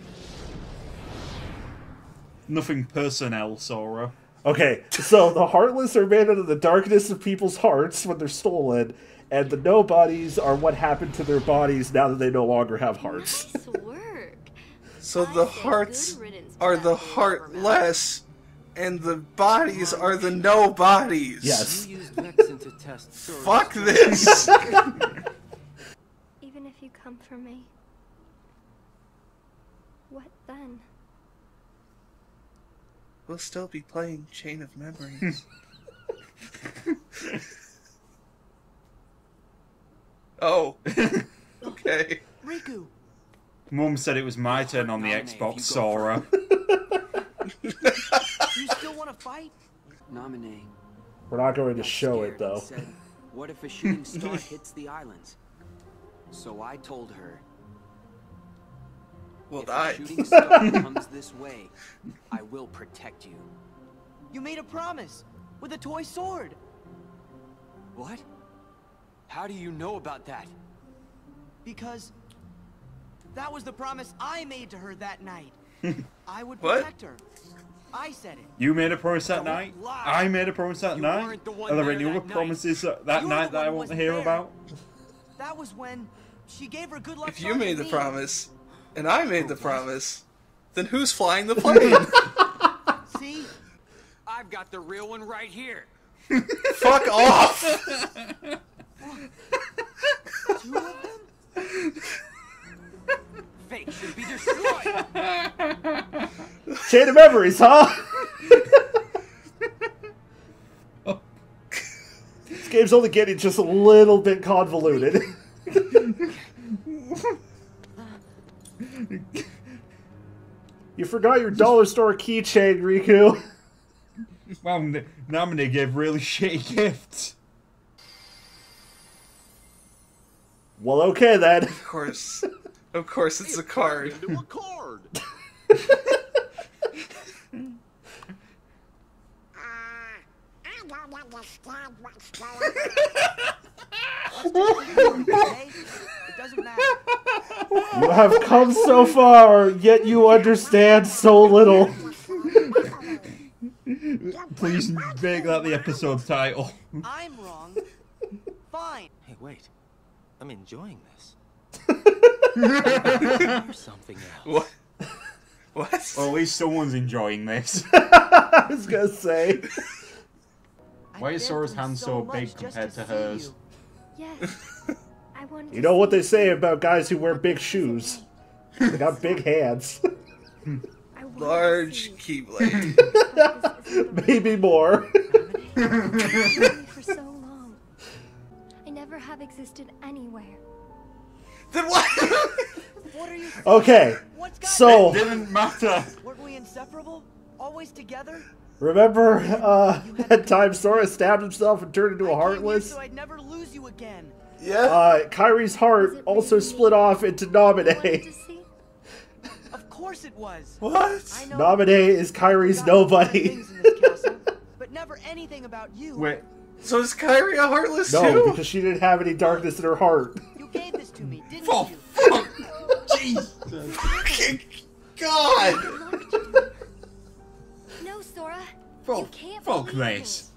Speaker 3: Nothing personnel, Sora.
Speaker 2: Okay, so the heartless are made out of the darkness of people's hearts when they're stolen, and the nobodies are what happened to their bodies now that they no longer have hearts.
Speaker 8: Nice work.
Speaker 1: So
Speaker 8: I
Speaker 1: the
Speaker 8: say
Speaker 1: hearts
Speaker 8: good riddance to
Speaker 1: are
Speaker 8: that
Speaker 1: the
Speaker 8: blue
Speaker 1: heartless, and the bodies are the nobodies.
Speaker 2: Yes.
Speaker 9: You used Vexen to test Sora's
Speaker 1: Fuck this.
Speaker 8: Even if you come for me, what then?
Speaker 1: We'll still be playing Chain of Memories. Oh. Okay.
Speaker 6: Riku.
Speaker 3: Mum said it was my turn on the Xbox, Sora.
Speaker 6: You still want to fight?
Speaker 11: Nominee.
Speaker 2: We're not going to show it, though.
Speaker 11: Said, what if a shooting star hits the islands? So I told her,
Speaker 1: We'll
Speaker 11: if
Speaker 1: die.
Speaker 11: a shooting star comes this way, I will protect you.
Speaker 6: You made a promise with a toy sword.
Speaker 11: What? How do you know about that?
Speaker 6: Because that was the promise I made to her that night. I would
Speaker 1: What?
Speaker 6: protect her. I said it.
Speaker 3: You made a promise that
Speaker 6: Don't
Speaker 3: night.
Speaker 6: lie.
Speaker 3: I made a promise that
Speaker 11: You
Speaker 3: night.
Speaker 11: weren't the one
Speaker 3: Are there
Speaker 11: there
Speaker 3: any
Speaker 11: that
Speaker 3: other
Speaker 11: night.
Speaker 3: promises that, that
Speaker 6: You're
Speaker 3: night
Speaker 6: the
Speaker 3: that I
Speaker 6: one
Speaker 3: want to
Speaker 6: who
Speaker 3: hear
Speaker 6: wasn't
Speaker 3: about?
Speaker 6: That was when she gave her good luck.
Speaker 1: If you
Speaker 6: charm
Speaker 1: made
Speaker 6: to
Speaker 1: the
Speaker 6: me.
Speaker 1: promise, and I made the promise, then who's flying the plane?
Speaker 6: See?
Speaker 11: I've got the real one right here.
Speaker 1: Fuck off!
Speaker 6: Two of them?
Speaker 11: Fate should be destroyed.
Speaker 2: Chain of memories, huh? This game's only getting just a little bit convoluted. You forgot your dollar store keychain, Riku.
Speaker 3: Well, N- Namine gave really shitty gifts.
Speaker 2: Well, okay then.
Speaker 1: Of course. Of course, it's a card.
Speaker 4: Into a card.
Speaker 5: I don't understand what's going
Speaker 6: Hey, it doesn't matter.
Speaker 2: You have come so far, yet you understand so little.
Speaker 3: Please make that the episode title.
Speaker 6: I'm wrong. Fine.
Speaker 9: Hey, wait. I'm enjoying this. There's something else.
Speaker 1: What? What?
Speaker 3: Well, at least someone's enjoying this.
Speaker 2: I was gonna say.
Speaker 3: Why is
Speaker 6: I've been
Speaker 3: Sora's
Speaker 6: through
Speaker 3: hand
Speaker 6: so
Speaker 3: so
Speaker 6: much
Speaker 3: big
Speaker 6: just
Speaker 3: compared
Speaker 6: to
Speaker 3: to
Speaker 6: see
Speaker 3: hers?
Speaker 6: you.
Speaker 8: Yes. I wanted
Speaker 2: You
Speaker 8: to
Speaker 2: know what
Speaker 8: see
Speaker 2: they say about guys who wear big shoes? They got big hands.
Speaker 8: I wanted to
Speaker 1: Large
Speaker 8: see you.
Speaker 1: Keyblade.
Speaker 8: But this isn't the
Speaker 2: Maybe more.
Speaker 8: I've known you for so long. I never have existed anywhere.
Speaker 1: Then what?
Speaker 6: What are you saying?
Speaker 2: Okay,
Speaker 6: What's got
Speaker 2: so
Speaker 3: Didn't matter.
Speaker 6: Weren't we inseparable? Always together?
Speaker 2: remember uh, that time Sora stabbed himself and turned into a
Speaker 6: I came here
Speaker 2: Heartless?
Speaker 6: so I'd never lose you again.
Speaker 1: Yeah.
Speaker 2: Uh, Kyrie's heart also split off into
Speaker 8: You wanted to
Speaker 2: Naminé.
Speaker 8: see?
Speaker 6: Of course it was.
Speaker 1: What?
Speaker 6: I know
Speaker 2: Naminé is Kyrie's
Speaker 6: I've got a lot of
Speaker 2: nobody.
Speaker 6: things in this castle, but never anything about you.
Speaker 3: Wait,
Speaker 1: So is Kyrie a Heartless
Speaker 2: No,
Speaker 1: too?
Speaker 2: because she didn't have any darkness in her heart.
Speaker 6: You gave this to me, didn't
Speaker 3: for
Speaker 6: you?
Speaker 3: fuck! Jesus.
Speaker 1: God!
Speaker 8: What could you do? No, Sora.
Speaker 3: Fuck,
Speaker 8: You can't
Speaker 3: fuck
Speaker 8: believe
Speaker 3: this.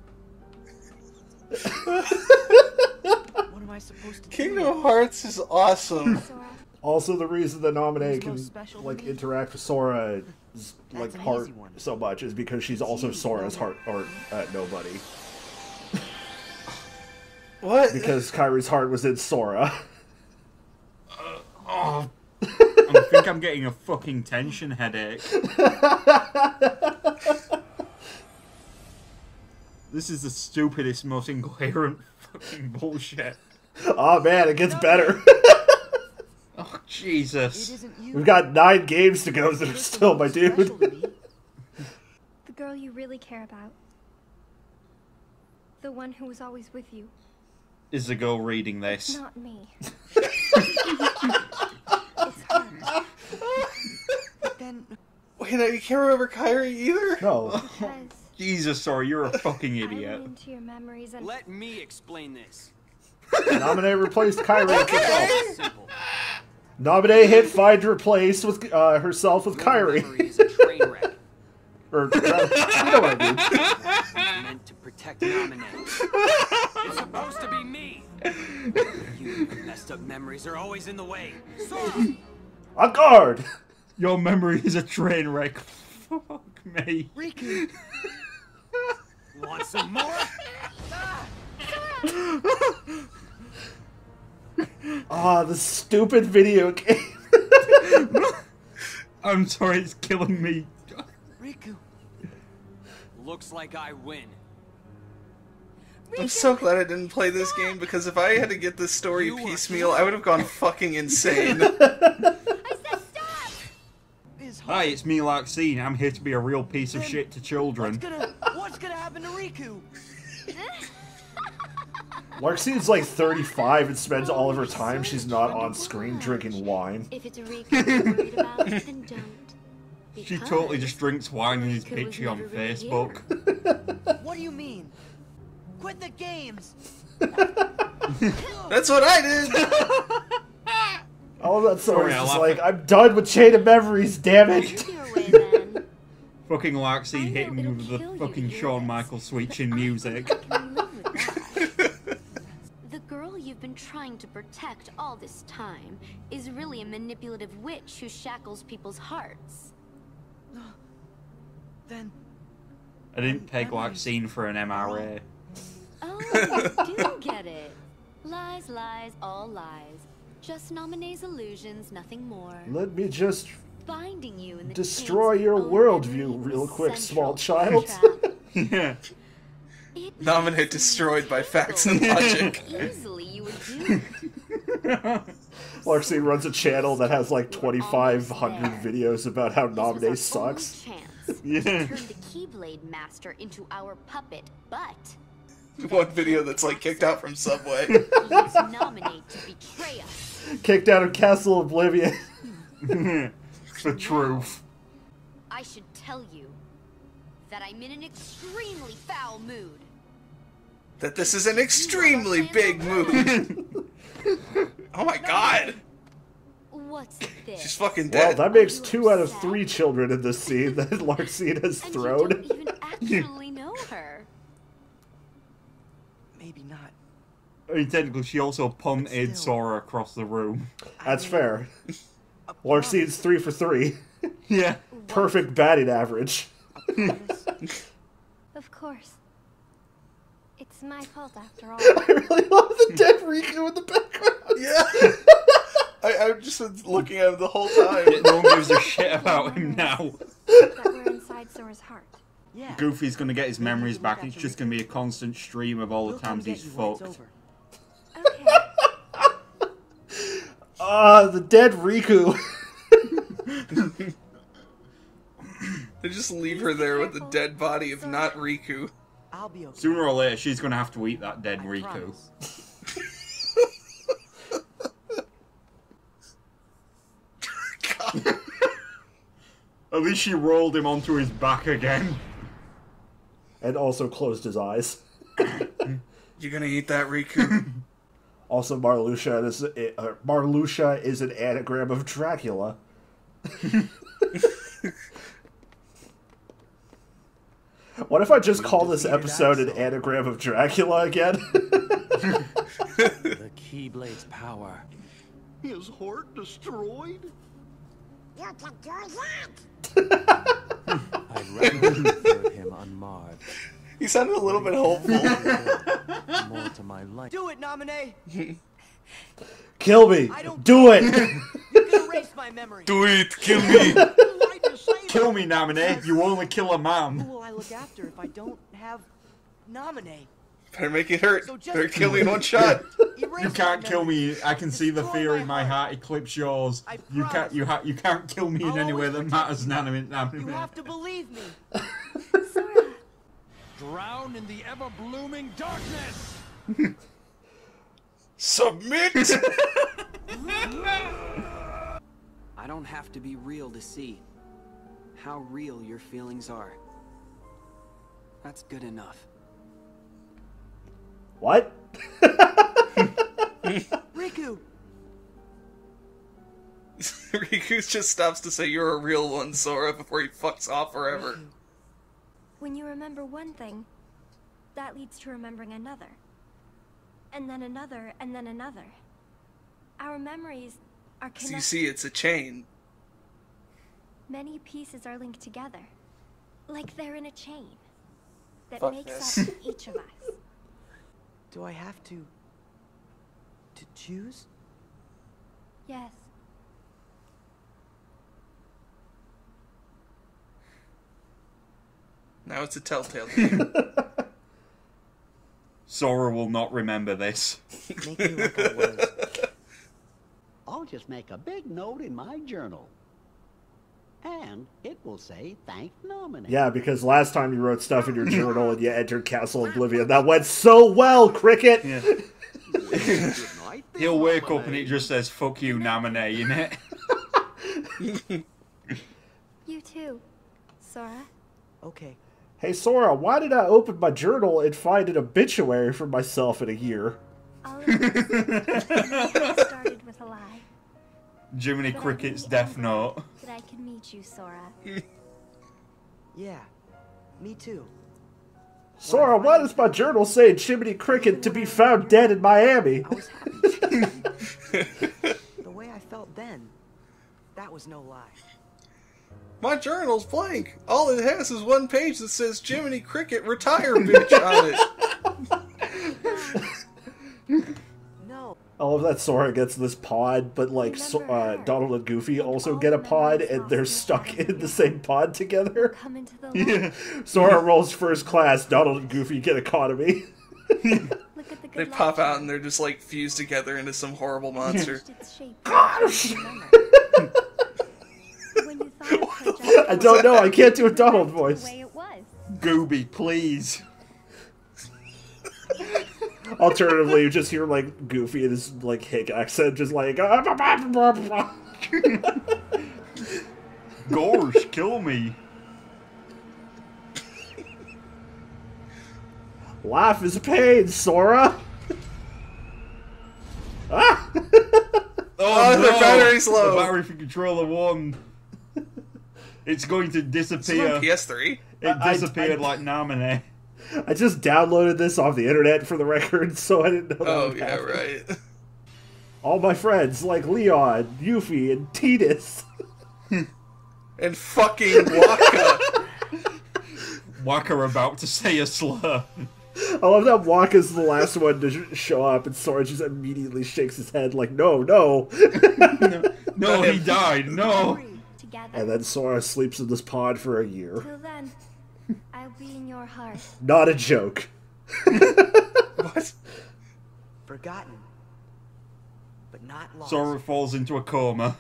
Speaker 6: What am I supposed to do?
Speaker 1: Kingdom Hearts is awesome.
Speaker 8: it, Sora.
Speaker 2: Also, the reason that Naminé
Speaker 6: Who's
Speaker 2: can
Speaker 6: most special to
Speaker 2: like
Speaker 6: me?
Speaker 2: interact with Sora is like
Speaker 6: That's an
Speaker 2: heart
Speaker 6: easy one.
Speaker 2: so much is because she's also
Speaker 6: you,
Speaker 2: Sora's
Speaker 6: Velma.
Speaker 2: heart or uh, nobody.
Speaker 1: What?
Speaker 2: Because Kyrie's heart was in Sora.
Speaker 3: Oh, I think I'm getting a fucking tension headache. This is the stupidest, most incoherent fucking bullshit.
Speaker 2: Oh man, it gets better.
Speaker 3: Oh,
Speaker 6: It
Speaker 3: Jesus.
Speaker 6: isn't you.
Speaker 2: We've got nine games to go that are
Speaker 6: You're
Speaker 2: still, my
Speaker 6: supposed to be special to
Speaker 2: dude.
Speaker 6: me.
Speaker 8: The girl you really care about. The one who was always with you.
Speaker 3: Is the girl reading this?
Speaker 8: Not me. It's her.
Speaker 6: But then,
Speaker 1: Wait, now you can't remember Kyrie either?
Speaker 2: No.
Speaker 8: Because
Speaker 3: Jesus, sorry, you're a fucking
Speaker 8: I went
Speaker 3: idiot.
Speaker 8: into your memories and
Speaker 11: Let me explain this.
Speaker 2: Naminé replaced Kyrie with herself.
Speaker 11: It's simple.
Speaker 2: Naminé hit find replaced with uh, herself with
Speaker 11: Your
Speaker 2: Kyrie.
Speaker 11: memory is a train wreck.
Speaker 2: Or, you know what I mean.
Speaker 11: It's meant to protect Naminé. It's supposed to be me. You messed up memories are always in the way. Sora!
Speaker 2: On guard!
Speaker 3: Your memory is a train wreck. Fuck me.
Speaker 6: Riku,
Speaker 11: Want some more?
Speaker 2: Ah, the stupid video game.
Speaker 3: I'm sorry, it's killing me.
Speaker 6: Riku.
Speaker 11: Looks like I win.
Speaker 1: I'm so glad I didn't play this game because if I had to get this story
Speaker 11: You are-
Speaker 1: piecemeal, I would have gone fucking insane.
Speaker 8: I said stop!
Speaker 6: Is
Speaker 3: Hi, it's me, Larxene. I'm here to be a real piece of shit to
Speaker 6: What's
Speaker 3: children.
Speaker 6: gonna What's gonna happen to Riku?
Speaker 2: Larxine's like thirty-five and spends all of her time she's not on screen drinking wine.
Speaker 8: If it's a Riku you're worried about, then don't.
Speaker 3: She totally just drinks wine and is bitchy on Facebook.
Speaker 6: What do you mean? Quit the games!
Speaker 1: That's what I did!
Speaker 2: All that sort
Speaker 3: Sorry,
Speaker 2: is
Speaker 3: I
Speaker 2: just
Speaker 3: laugh
Speaker 2: like,
Speaker 3: at-
Speaker 2: I'm done with Chain of Memories, damn it!
Speaker 3: Fucking Larxene hitting me with the fucking Shawn Michaels switching music.
Speaker 8: The girl you've been trying to protect all this time is really a manipulative witch who shackles people's hearts.
Speaker 6: Then...
Speaker 3: I didn't peg Larxene for an M R A.
Speaker 8: Oh, you do get it. Lies, lies, all lies. Just Nominee's illusions, nothing more.
Speaker 2: Let me just
Speaker 8: Binding you in the
Speaker 2: destroy
Speaker 8: chains
Speaker 2: your
Speaker 8: of own
Speaker 2: worldview
Speaker 8: memory
Speaker 2: real
Speaker 8: was
Speaker 2: quick, small
Speaker 8: central
Speaker 2: child.
Speaker 8: to the
Speaker 3: Yeah.
Speaker 1: Nominee destroyed by facts and logic.
Speaker 8: Easily you would do.
Speaker 2: Larxene runs a channel that has like twenty-five hundred videos about how Nominee sucks.
Speaker 3: Yeah.
Speaker 8: Turn the Keyblade Master into our puppet, but
Speaker 1: One video that's like kicked out from Subway.
Speaker 8: he is nominated to betray us.
Speaker 2: Kicked out of Castle Oblivion.
Speaker 3: The truth.
Speaker 8: I should tell you that I'm in an extremely foul mood.
Speaker 1: That this is an extremely big move. Oh my god.
Speaker 8: What's this?
Speaker 1: She's fucking
Speaker 2: Well,
Speaker 1: dead.
Speaker 2: that makes two out of three children in this scene that Larxene has
Speaker 8: And
Speaker 2: thrown.
Speaker 8: you don't even actually know her.
Speaker 6: Maybe not.
Speaker 3: I mean, technically, she also punted Sora across the room.
Speaker 2: That's fair. Larxene's three for three.
Speaker 3: Yeah.
Speaker 2: Perfect batting average.
Speaker 8: Of course. It's my fault after all.
Speaker 2: I really love the dead Riku in the background.
Speaker 1: Yeah. I, I've just been looking at him the whole time.
Speaker 3: No one gives a shit about him now.
Speaker 8: That were inside Sora's heart.
Speaker 6: Yeah.
Speaker 3: Goofy's gonna get his memories back. It's just gonna be a constant stream of all the
Speaker 6: We'll come
Speaker 3: times
Speaker 6: get
Speaker 3: he's
Speaker 6: you when it's
Speaker 3: fucked.
Speaker 6: over.
Speaker 8: Okay.
Speaker 2: Ah, the dead Riku.
Speaker 1: They just leave her there with the dead body of not Riku.
Speaker 6: I'll be okay.
Speaker 3: Sooner or later, she's gonna have to eat that dead
Speaker 6: I
Speaker 3: Riku.
Speaker 6: promise.
Speaker 3: At least she rolled him onto his back again.
Speaker 2: And also closed his eyes.
Speaker 1: You gonna eat that Riku?
Speaker 2: Also, Marluxia is, uh, Marluxia is an anagram of Dracula. What if I just call this episode an anagram of Dracula again?
Speaker 7: The Keyblade's power.
Speaker 4: His heart destroyed?
Speaker 5: You can do that!
Speaker 7: I'd rather prefer him unmarred.
Speaker 1: He sounded a little bit hopeful.
Speaker 7: More to my life.
Speaker 6: Do it, Nominee!
Speaker 2: Kill me!
Speaker 6: I don't
Speaker 2: Do it!
Speaker 6: You can erase my memory.
Speaker 1: Do it, kill me.
Speaker 6: Why'd you say
Speaker 3: Kill me, Nominee. You only kill a
Speaker 6: Who
Speaker 3: man.
Speaker 6: will I look after if I don't have Nominee?
Speaker 1: Better make it hurt.
Speaker 6: So just-
Speaker 1: Better kill me in one shot.
Speaker 6: Erase
Speaker 3: You
Speaker 6: my
Speaker 3: can't kill
Speaker 6: memory.
Speaker 3: me. I can see the
Speaker 6: Destroy
Speaker 3: fear
Speaker 6: my
Speaker 3: in my heart eclipse yours.
Speaker 6: I
Speaker 3: You can't.
Speaker 6: promise.
Speaker 3: You ha You can't kill me in
Speaker 6: I'll
Speaker 3: any way
Speaker 6: always
Speaker 3: that
Speaker 6: protect
Speaker 3: matters,
Speaker 6: you.
Speaker 3: Nominee.
Speaker 6: You have to believe me.
Speaker 8: Sora.
Speaker 11: Drown in the ever-blooming darkness!
Speaker 1: Submit.
Speaker 11: I don't have to be real to see how real your feelings are. That's good enough.
Speaker 2: What?
Speaker 6: Riku!
Speaker 1: Riku just stops to say you're a real one, Sora, before he fucks off forever.
Speaker 8: When you remember one thing, that leads to remembering another. And then another, and then another. Our memories are
Speaker 1: So
Speaker 8: connected.
Speaker 1: you see, it's a chain.
Speaker 8: Many pieces are linked together. Like they're in a chain. That
Speaker 1: Fuck
Speaker 8: makes
Speaker 1: this.
Speaker 8: up each of us.
Speaker 6: Do I have to... to choose?
Speaker 8: Yes.
Speaker 1: Now it's a telltale game.
Speaker 3: Sora will not remember this.
Speaker 6: Make me like I was.
Speaker 10: I'll just make a big note in my journal. And it will say thank nominate.
Speaker 2: Yeah, because last time you wrote stuff in your journal and you entered Castle Oblivion, that went so well, Cricket!
Speaker 3: Yeah. He'll wake up and it just says, fuck you, nominate in it.
Speaker 8: You too, Sora.
Speaker 6: Okay.
Speaker 2: Hey, Sora, why did I open my journal and find an obituary for myself in a year?
Speaker 8: All of this started with a lie.
Speaker 3: Jiminy
Speaker 8: But I
Speaker 3: Cricket's
Speaker 8: really
Speaker 3: Death
Speaker 8: am
Speaker 3: Note.
Speaker 8: glad That I can meet you, Sora.
Speaker 6: Yeah, me too.
Speaker 2: Sora, why does my journal say Jiminy Cricket to be found dead in Miami?
Speaker 6: I was happy. The way I felt then, that was no lie.
Speaker 1: My journal's blank. All it has is one page that says Jiminy Cricket retire bitch on it.
Speaker 6: No.
Speaker 2: I love that Sora gets this pod, but like so, uh, Donald and Goofy also get a pod, and they're stuck in the same pod together.
Speaker 8: Come into the
Speaker 2: Yeah. Sora rolls first class, Donald and Goofy get economy.
Speaker 8: Look at the
Speaker 1: They
Speaker 8: good
Speaker 1: pop
Speaker 8: luck
Speaker 1: out and they're just like fused together into some horrible monster.
Speaker 8: changed its shape.
Speaker 2: Gosh!
Speaker 8: When you thought of her just
Speaker 2: I don't know, I can't do a Donald
Speaker 8: the
Speaker 2: voice.
Speaker 8: way it was.
Speaker 3: Gooby, please.
Speaker 2: Alternatively, you just hear like Goofy in his like hick accent, just like
Speaker 3: Gosh, kill me.
Speaker 2: Life is pain, Sora. Ah!
Speaker 1: Oh,
Speaker 3: no.
Speaker 1: their battery's low.
Speaker 3: The battery for controller one. It's going to
Speaker 1: This is
Speaker 3: disappear.
Speaker 1: on P S three.
Speaker 3: It
Speaker 2: I-
Speaker 3: disappeared
Speaker 2: I-
Speaker 3: like Namine.
Speaker 2: I just downloaded this off the internet for the record, so I didn't know that
Speaker 1: Oh
Speaker 2: would
Speaker 1: yeah,
Speaker 2: happen.
Speaker 1: right.
Speaker 2: All my friends, like Leon, Yuffie, and Titus.
Speaker 1: And fucking Waka.
Speaker 3: Waka about to say a slur.
Speaker 2: I love that Waka's the last one to sh- show up, and Sora just immediately shakes his head like, no, no.
Speaker 3: No, no he died. No.
Speaker 8: Together.
Speaker 2: And then Sora sleeps in this pod for a year.
Speaker 8: Till then, I'll be in your heart.
Speaker 2: Not a joke.
Speaker 1: What?
Speaker 6: Forgotten, but not lost.
Speaker 3: Sora falls into a coma.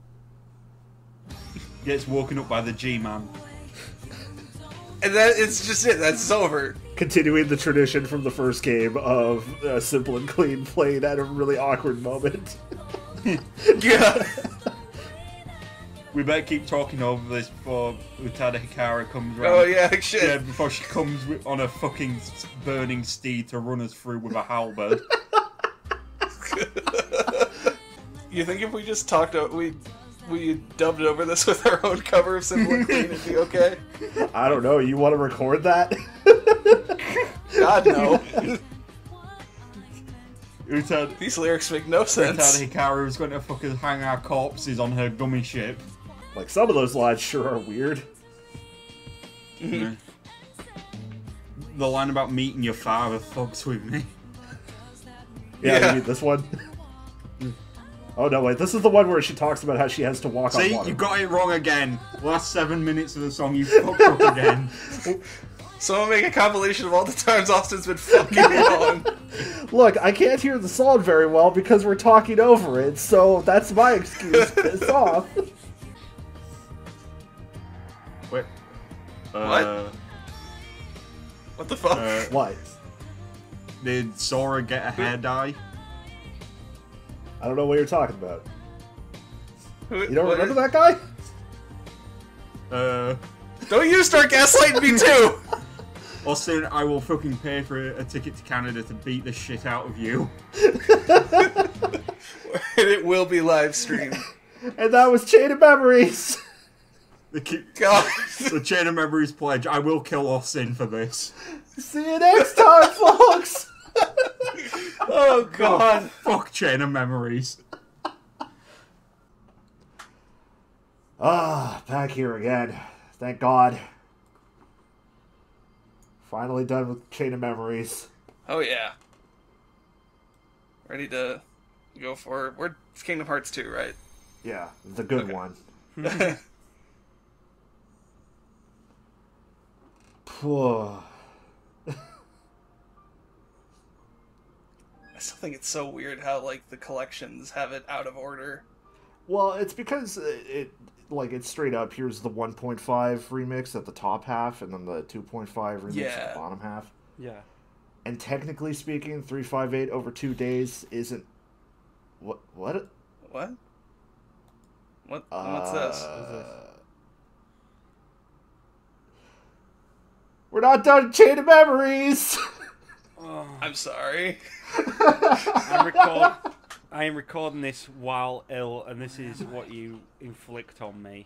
Speaker 3: Gets woken up by the G-Man.
Speaker 1: And that it's just it. That's over.
Speaker 2: Continuing the tradition from the first game of uh, Simple and Clean playing at a really awkward moment.
Speaker 1: Yeah.
Speaker 3: We better keep talking over this before Utada Hikaru comes around.
Speaker 1: Oh yeah, shit.
Speaker 3: Yeah, before she comes wi- on a fucking burning steed to run us through with a halberd.
Speaker 1: You think if we just talked, o- we we dubbed over this with our own cover of Simple and Clean, it'd be okay?
Speaker 2: I don't know, you want to record that?
Speaker 1: God no.
Speaker 3: Utada,
Speaker 1: These lyrics make no sense.
Speaker 3: Utada Hikaru is going to fucking hang our corpses on her gummy ship.
Speaker 2: Like, some of those lines sure are weird.
Speaker 3: Yeah. The line about meeting your father fucks with me.
Speaker 2: Yeah,
Speaker 1: Yeah.
Speaker 2: you mean this one? Oh no, wait, this is the one where she talks about how she has to walk on
Speaker 3: See,
Speaker 2: water.
Speaker 3: you got it wrong again. Last seven minutes of the song, you fucked up again.
Speaker 1: Someone make a compilation of all the times Austin's been fucking wrong.
Speaker 2: Look, I can't hear the song very well because we're talking over it, so that's my excuse. Piss off.
Speaker 3: Wait.
Speaker 1: What?
Speaker 3: Uh,
Speaker 1: What the fuck?
Speaker 3: uh,
Speaker 2: What?
Speaker 3: did Sora get a hair dye?
Speaker 2: I don't know what you're talking about.
Speaker 1: Who-
Speaker 2: You don't
Speaker 1: what-
Speaker 2: remember that guy?
Speaker 3: Uh,
Speaker 1: Don't you start gaslighting me too!
Speaker 3: Austin, I will fucking pay for a ticket to Canada to beat the shit out of you.
Speaker 1: And it will be live streamed.
Speaker 2: And that was Chain of Memories.
Speaker 3: The, ki-
Speaker 1: God.
Speaker 3: the Chain of Memories pledge. I will kill Austin for this.
Speaker 2: See you next time, folks.
Speaker 1: Oh god.
Speaker 3: Fuck Chain of Memories.
Speaker 2: Ah, back here again. Thank God. Finally done with Chain of Memories.
Speaker 1: Oh yeah. Ready to go for we're it's Kingdom Hearts two, right?
Speaker 2: Yeah, the good
Speaker 1: Okay.
Speaker 2: one. Phew.
Speaker 1: I still think it's so weird how like the collections have it out of order.
Speaker 2: Well, it's because it, it like it's straight up. Here's the one point five remix at the top half, and then the two point five remix
Speaker 1: Yeah.
Speaker 2: at the bottom half.
Speaker 3: Yeah.
Speaker 2: And technically speaking, three five eight over two days isn't. What? What?
Speaker 1: What? What?
Speaker 2: Uh,
Speaker 1: What's this?
Speaker 2: We're not done Chain of Memories!
Speaker 3: Oh.
Speaker 1: I'm sorry.
Speaker 3: I'm record- I am recording this while ill, and this is what you inflict on me.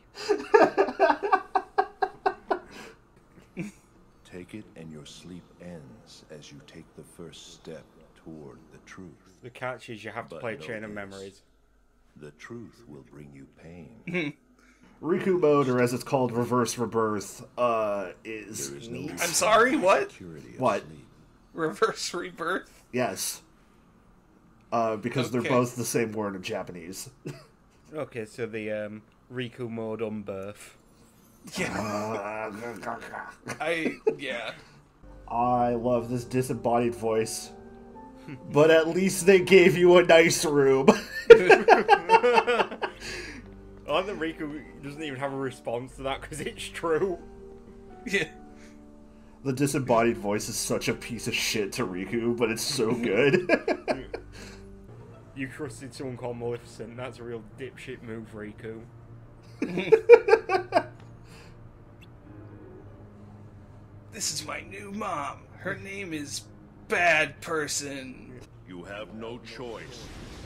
Speaker 12: Take it and your sleep ends as you take the first step toward the truth.
Speaker 3: The catch is you have to
Speaker 12: But
Speaker 3: play
Speaker 12: know
Speaker 3: Chain of
Speaker 12: this,
Speaker 3: Memories.
Speaker 12: The truth will bring you pain.
Speaker 2: Riku mode, or as it's called, reverse rebirth, uh, is,
Speaker 12: There is no
Speaker 2: neat.
Speaker 1: I'm sorry, what?
Speaker 12: security of
Speaker 2: What?
Speaker 12: sleep.
Speaker 1: Reverse rebirth?
Speaker 2: Yes. Uh, because they're
Speaker 1: Okay.
Speaker 2: both the same word in Japanese.
Speaker 3: Okay, so the um, Riku mode unbirth.
Speaker 1: Yeah. I, yeah.
Speaker 2: I love this disembodied voice. But at least they gave you a nice room.
Speaker 3: I like that Riku doesn't even have a response to that because it's true.
Speaker 1: Yeah.
Speaker 2: The disembodied voice is such a piece of shit to Riku, but it's so good.
Speaker 3: You trusted someone called Maleficent. That's a real dipshit move, Riku.
Speaker 1: This is my new mom. Her name is Bad Person.
Speaker 12: You have no choice.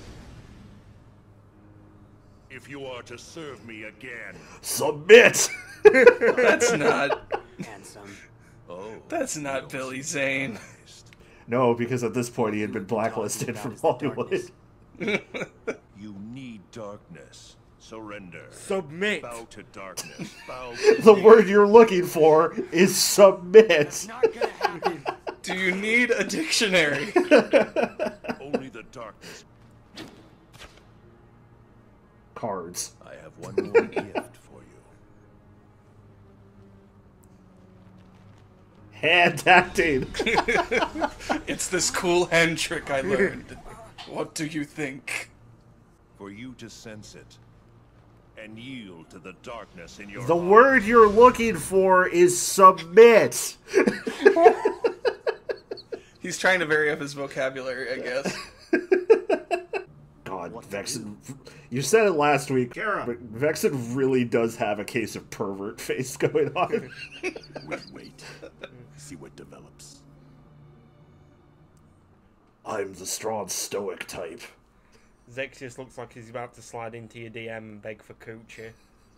Speaker 12: If you are to serve me again.
Speaker 2: Submit!
Speaker 1: That's not...
Speaker 11: Handsome.
Speaker 12: Oh,
Speaker 1: That's not Billy Zane.
Speaker 2: No, because at this point he had been blacklisted from Hollywood.
Speaker 12: You need darkness. Surrender.
Speaker 3: Submit.
Speaker 12: Bow to darkness. Bow to
Speaker 2: The
Speaker 12: me.
Speaker 2: word you're looking for is submit.
Speaker 11: Not gonna happen.
Speaker 1: Do you need a dictionary?
Speaker 12: Only the darkness.
Speaker 2: Cards.
Speaker 12: I have one more gift for you.
Speaker 2: Hand acting.
Speaker 1: It's this cool hand trick I learned. What do you think?
Speaker 12: For you to sense it and yield to the darkness in your
Speaker 2: The
Speaker 12: heart.
Speaker 2: word you're looking for is submit.
Speaker 1: He's trying to vary up his vocabulary, I guess.
Speaker 2: God, Vexen. You said it last week, but Vexen really does have a case of pervert face going on.
Speaker 12: Wait, wait. See what develops.
Speaker 2: I'm the strong stoic type.
Speaker 3: Zexius looks like he's about to slide into your D M and beg for coochie.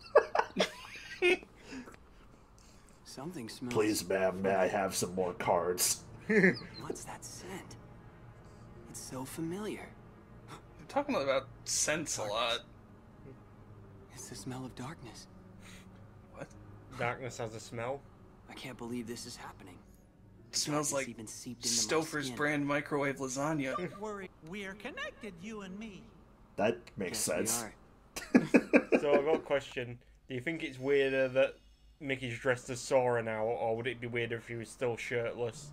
Speaker 11: Something smells.
Speaker 2: Please, ma'am, may I have some more cards?
Speaker 11: What's that scent? It's so familiar.
Speaker 1: You're talking about sense a lot.
Speaker 11: It's the smell of darkness.
Speaker 1: What?
Speaker 3: Darkness has a smell.
Speaker 11: I can't believe this is happening.
Speaker 1: It smells
Speaker 11: Darkness
Speaker 1: like
Speaker 11: even seeped into my
Speaker 1: Stouffer's
Speaker 11: skin.
Speaker 1: brand microwave lasagna.
Speaker 13: Don't worry, we're connected, you and me.
Speaker 2: That makes
Speaker 11: Yes, we
Speaker 2: sense.
Speaker 11: are.
Speaker 3: So I've got a question. Do you think it's weirder that Mickey's dressed as Sora now, or would it be weirder if he was still shirtless?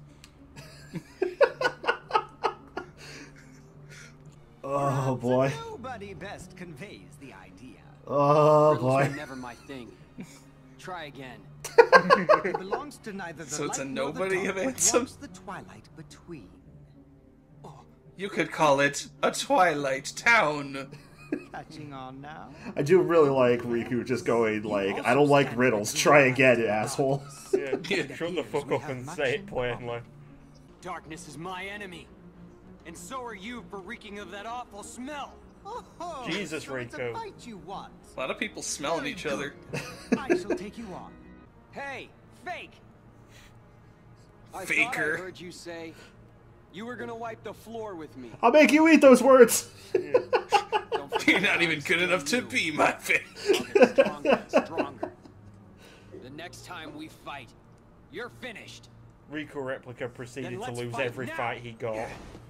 Speaker 2: Oh boy.
Speaker 13: Nobody best conveys the idea.
Speaker 2: Oh
Speaker 11: Riddles
Speaker 2: boy.
Speaker 11: were never my thing. Try again.
Speaker 13: It belongs to neither the
Speaker 1: So it's a
Speaker 13: light nor the
Speaker 1: nobody
Speaker 13: dark,
Speaker 1: of
Speaker 13: but
Speaker 1: handsome?
Speaker 13: walks the twilight between.
Speaker 1: You could call it a Twilight Town.
Speaker 13: Catching on now?
Speaker 2: I do really like Riku just going like, I don't like riddles, try again, asshole.
Speaker 3: Yeah, shut the fuck up and say it plainly.
Speaker 11: Darkness is my enemy. And so are you for reeking of that awful smell.
Speaker 13: Oh,
Speaker 3: Jesus,
Speaker 13: so it's a
Speaker 3: Rico.
Speaker 13: fight you want.
Speaker 1: A lot of people smelling each other.
Speaker 13: I shall take you on.
Speaker 11: Hey, fake! I thought I
Speaker 1: Faker.
Speaker 11: heard you say you were gonna wipe the floor with me.
Speaker 2: I'll make you eat those words.
Speaker 11: Don't forget
Speaker 1: You're not
Speaker 11: I
Speaker 1: even
Speaker 11: was
Speaker 1: good
Speaker 11: still
Speaker 1: enough to
Speaker 11: you.
Speaker 1: be my fake.
Speaker 11: I'll get stronger and stronger. The next time we fight, you're finished.
Speaker 3: Riku Replica proceeded
Speaker 11: Then
Speaker 3: to
Speaker 11: let's
Speaker 3: lose
Speaker 11: fight
Speaker 3: every
Speaker 11: now.
Speaker 3: fight he got.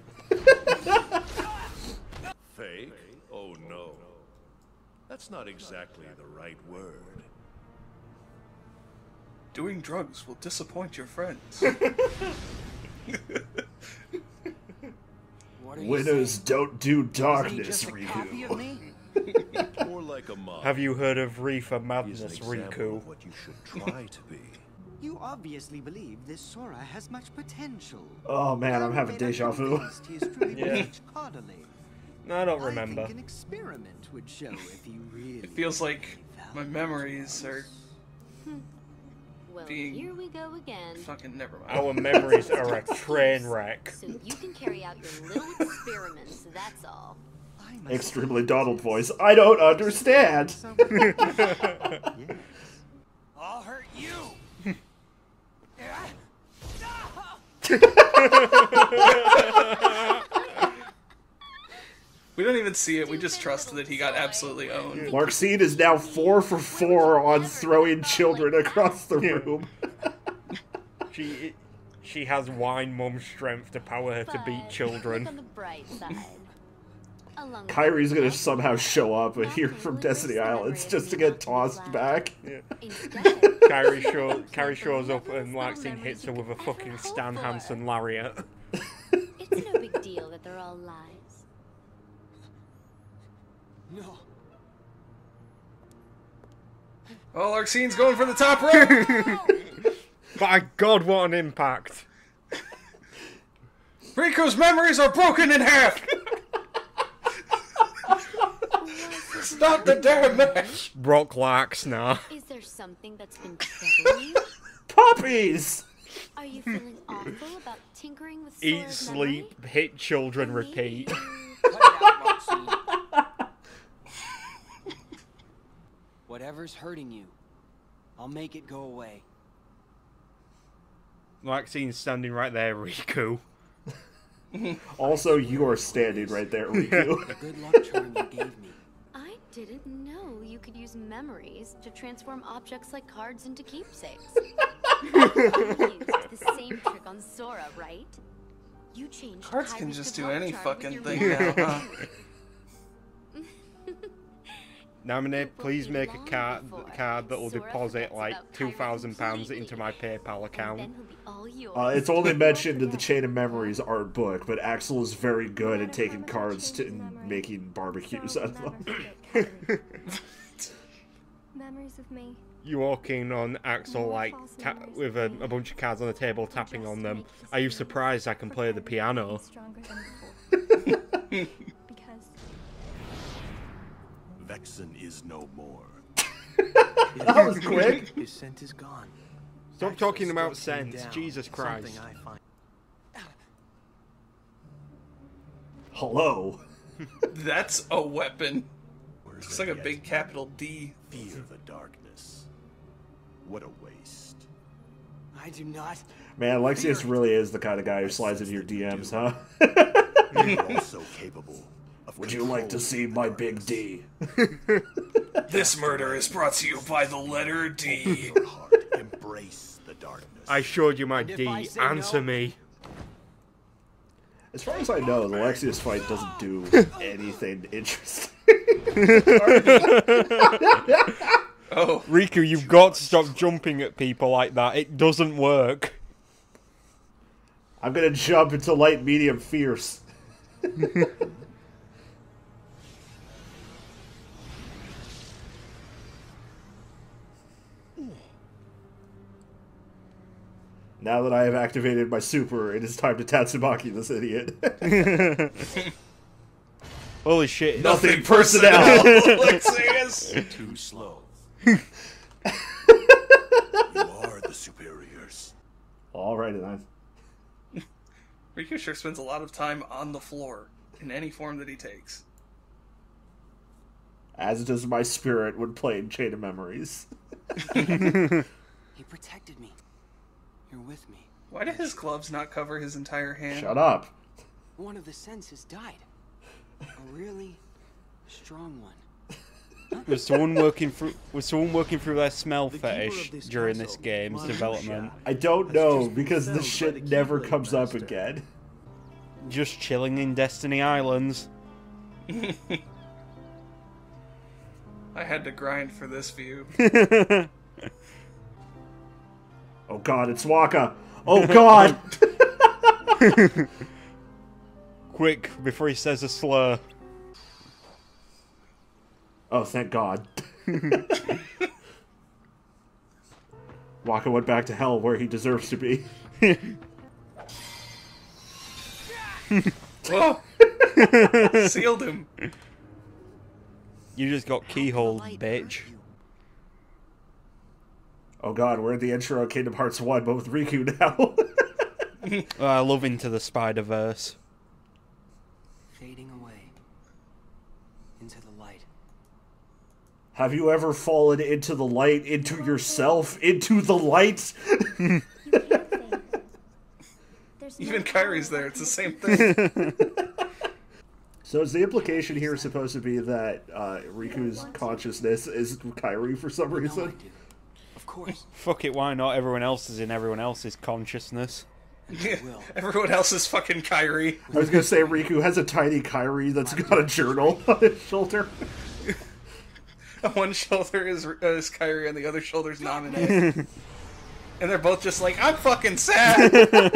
Speaker 12: Fake? Oh no. That's not exactly the right word.
Speaker 1: Doing drugs will disappoint your friends.
Speaker 11: What are you
Speaker 2: Winners
Speaker 11: saying?
Speaker 2: don't do
Speaker 11: Isn't he
Speaker 2: darkness,
Speaker 11: just a copy
Speaker 2: Riku.
Speaker 11: of me?
Speaker 12: More like a mom.
Speaker 3: Have you heard of Reefer
Speaker 12: He's an
Speaker 3: Madness,
Speaker 12: example
Speaker 3: Riku?
Speaker 12: of what you should try to be.
Speaker 13: You obviously believe this Sora has much potential.
Speaker 2: Oh man, I'm having
Speaker 13: But I'm
Speaker 2: deja vu.
Speaker 13: convinced he is truly
Speaker 3: Yeah.
Speaker 13: much coddling.
Speaker 3: No, I don't
Speaker 13: I
Speaker 3: remember.
Speaker 13: think an experiment would show if he really.
Speaker 1: It feels like my memories are
Speaker 14: Well,
Speaker 1: being
Speaker 14: here we go again.
Speaker 1: fucking never mind.
Speaker 3: Our memories are a train wreck.
Speaker 14: So you can carry out your little experiments, that's all.
Speaker 2: Extremely Donald voice. I don't understand.
Speaker 11: I'll hurt you.
Speaker 1: We don't even see it, we just trust that he got absolutely owned.
Speaker 2: Larxene is now four for four on throwing children across the room.
Speaker 3: She she has wine mum strength to power her to beat children.
Speaker 14: On the bright side. Along with
Speaker 2: Kyrie's gonna somehow show up here from Destiny Islands just to get tossed back.
Speaker 3: Kyrie, show, Kyrie shows up and Larxene hits her with a fucking Stan Hansen lariat.
Speaker 14: It's no big deal that they're all lies.
Speaker 11: No.
Speaker 1: Oh, Larxene's going for the top rope!
Speaker 3: By God, what an impact!
Speaker 1: Riku's memories are broken in half! Stop the damn match!
Speaker 3: Brock Larksnar.
Speaker 14: Is there something that's been troubling you?
Speaker 2: Puppies!
Speaker 14: Are you feeling awful about tinkering with
Speaker 3: Eat,
Speaker 14: Sora's memory?
Speaker 3: sleep, hit children, repeat.
Speaker 11: Whatever's hurting you, I'll make it go away.
Speaker 3: Larxene's standing right there, Riku.
Speaker 2: Also, you are standing right there, Riku.
Speaker 11: The good luck charm you gave me.
Speaker 14: I didn't know you could use memories to transform objects like cards into keepsakes. You used the same trick on Sora, right? You changed
Speaker 1: Cards can
Speaker 14: Kyrie's
Speaker 1: just do
Speaker 14: good luck
Speaker 1: any
Speaker 14: charm
Speaker 1: fucking
Speaker 14: with
Speaker 1: thing
Speaker 14: your
Speaker 1: now,
Speaker 14: memory.
Speaker 1: huh?
Speaker 3: Nominate, please make a
Speaker 14: long
Speaker 3: card,
Speaker 14: before
Speaker 3: card that will
Speaker 14: Sora
Speaker 3: deposit
Speaker 14: forgets
Speaker 3: like
Speaker 14: about
Speaker 3: two
Speaker 14: Kyrie
Speaker 3: thousand pounds
Speaker 14: completely.
Speaker 3: into my PayPal account.
Speaker 14: Then he'll be all yours.
Speaker 2: Uh, it's only mentioned in the Chain of Memories art book, but Axel is very good at taking cards to, and making barbecues out of them.
Speaker 8: Memories of me.
Speaker 3: You walk in on Axel like ta with a, a bunch of cards on the table, tapping on them. Are you surprised I can play the piano?
Speaker 8: Stronger than before. Because
Speaker 12: Vexen is no more.
Speaker 2: That was quick.
Speaker 9: His scent is gone.
Speaker 3: Stop
Speaker 9: Axel
Speaker 3: talking about
Speaker 9: still came
Speaker 3: sense,
Speaker 9: down.
Speaker 3: Jesus Christ.
Speaker 9: Something I find.
Speaker 2: Hello.
Speaker 1: That's a weapon. Looks like a big capital D.
Speaker 12: Fear the darkness. What a waste.
Speaker 11: I do not.
Speaker 2: Man, Alexius really is the kind of guy who slides into your D Ms, huh?
Speaker 12: You're also capable of
Speaker 2: Would you like to see my big D?
Speaker 1: This murder is brought to you by the letter D.
Speaker 12: your heart. Embrace the darkness.
Speaker 3: I showed you my
Speaker 11: And if
Speaker 3: D.
Speaker 11: I say
Speaker 3: Answer
Speaker 11: no-
Speaker 3: me.
Speaker 2: As far as I know, the Alexius fight doesn't do anything interesting.
Speaker 1: Oh.
Speaker 3: Riku, you've got to stop jumping at people like that. It doesn't work.
Speaker 2: I'm gonna jump into light, medium, fierce. Now that I have activated my super, it is time to Tatsumaki this idiot.
Speaker 3: Holy shit.
Speaker 2: Nothing personnel.
Speaker 1: Alexius.
Speaker 12: Too slow. You are the superiors.
Speaker 2: Alrighty then.
Speaker 1: Riku sure spends a lot of time on the floor, in any form that he takes.
Speaker 2: As does my spirit when playing Chain of Memories.
Speaker 11: He protected me. You're with me.
Speaker 1: Why do his gloves not cover his entire hand?
Speaker 2: Shut up.
Speaker 11: One of the senses died. A really strong one.
Speaker 3: Was someone working through was someone working through their smell
Speaker 9: The keeper of
Speaker 3: fetish
Speaker 9: this
Speaker 3: during this
Speaker 9: castle,
Speaker 3: game's
Speaker 9: Manu
Speaker 3: development?
Speaker 2: I don't
Speaker 9: Has
Speaker 2: know,
Speaker 9: just been
Speaker 2: because the
Speaker 9: felled by
Speaker 2: shit
Speaker 9: the
Speaker 2: never
Speaker 9: Keyblade
Speaker 2: comes up
Speaker 9: Master.
Speaker 2: again.
Speaker 3: Just chilling in Destiny Islands.
Speaker 1: I had to grind for this view.
Speaker 2: Oh god, it's Waka! Oh god!
Speaker 3: Quick, before he says a slur.
Speaker 2: Oh, thank God. Waka went back to hell where he deserves to be.
Speaker 1: Whoa! Sealed him.
Speaker 3: You just got keyholed, bitch.
Speaker 2: Oh God, we're in the intro of Kingdom Hearts one, but with Riku now.
Speaker 3: Oh, I love Into the Spider-Verse.
Speaker 11: Fading away. Into the light.
Speaker 2: Have you ever fallen into the light, into yourself, into the light?
Speaker 1: Even Kairi's there, it's the same thing.
Speaker 2: So is the implication here supposed to be that uh, Riku's consciousness is Kairi for some reason?
Speaker 11: Of course.
Speaker 3: Fuck it, why not? Everyone else is in everyone else's consciousness.
Speaker 1: Yeah, everyone else is fucking Kairi.
Speaker 2: I was gonna say Riku has a tiny Kairi that's got a journal on his shoulder.
Speaker 1: One shoulder is, uh, is Kairi and the other shoulder's Naminé. And they're both just like, I'm fucking sad!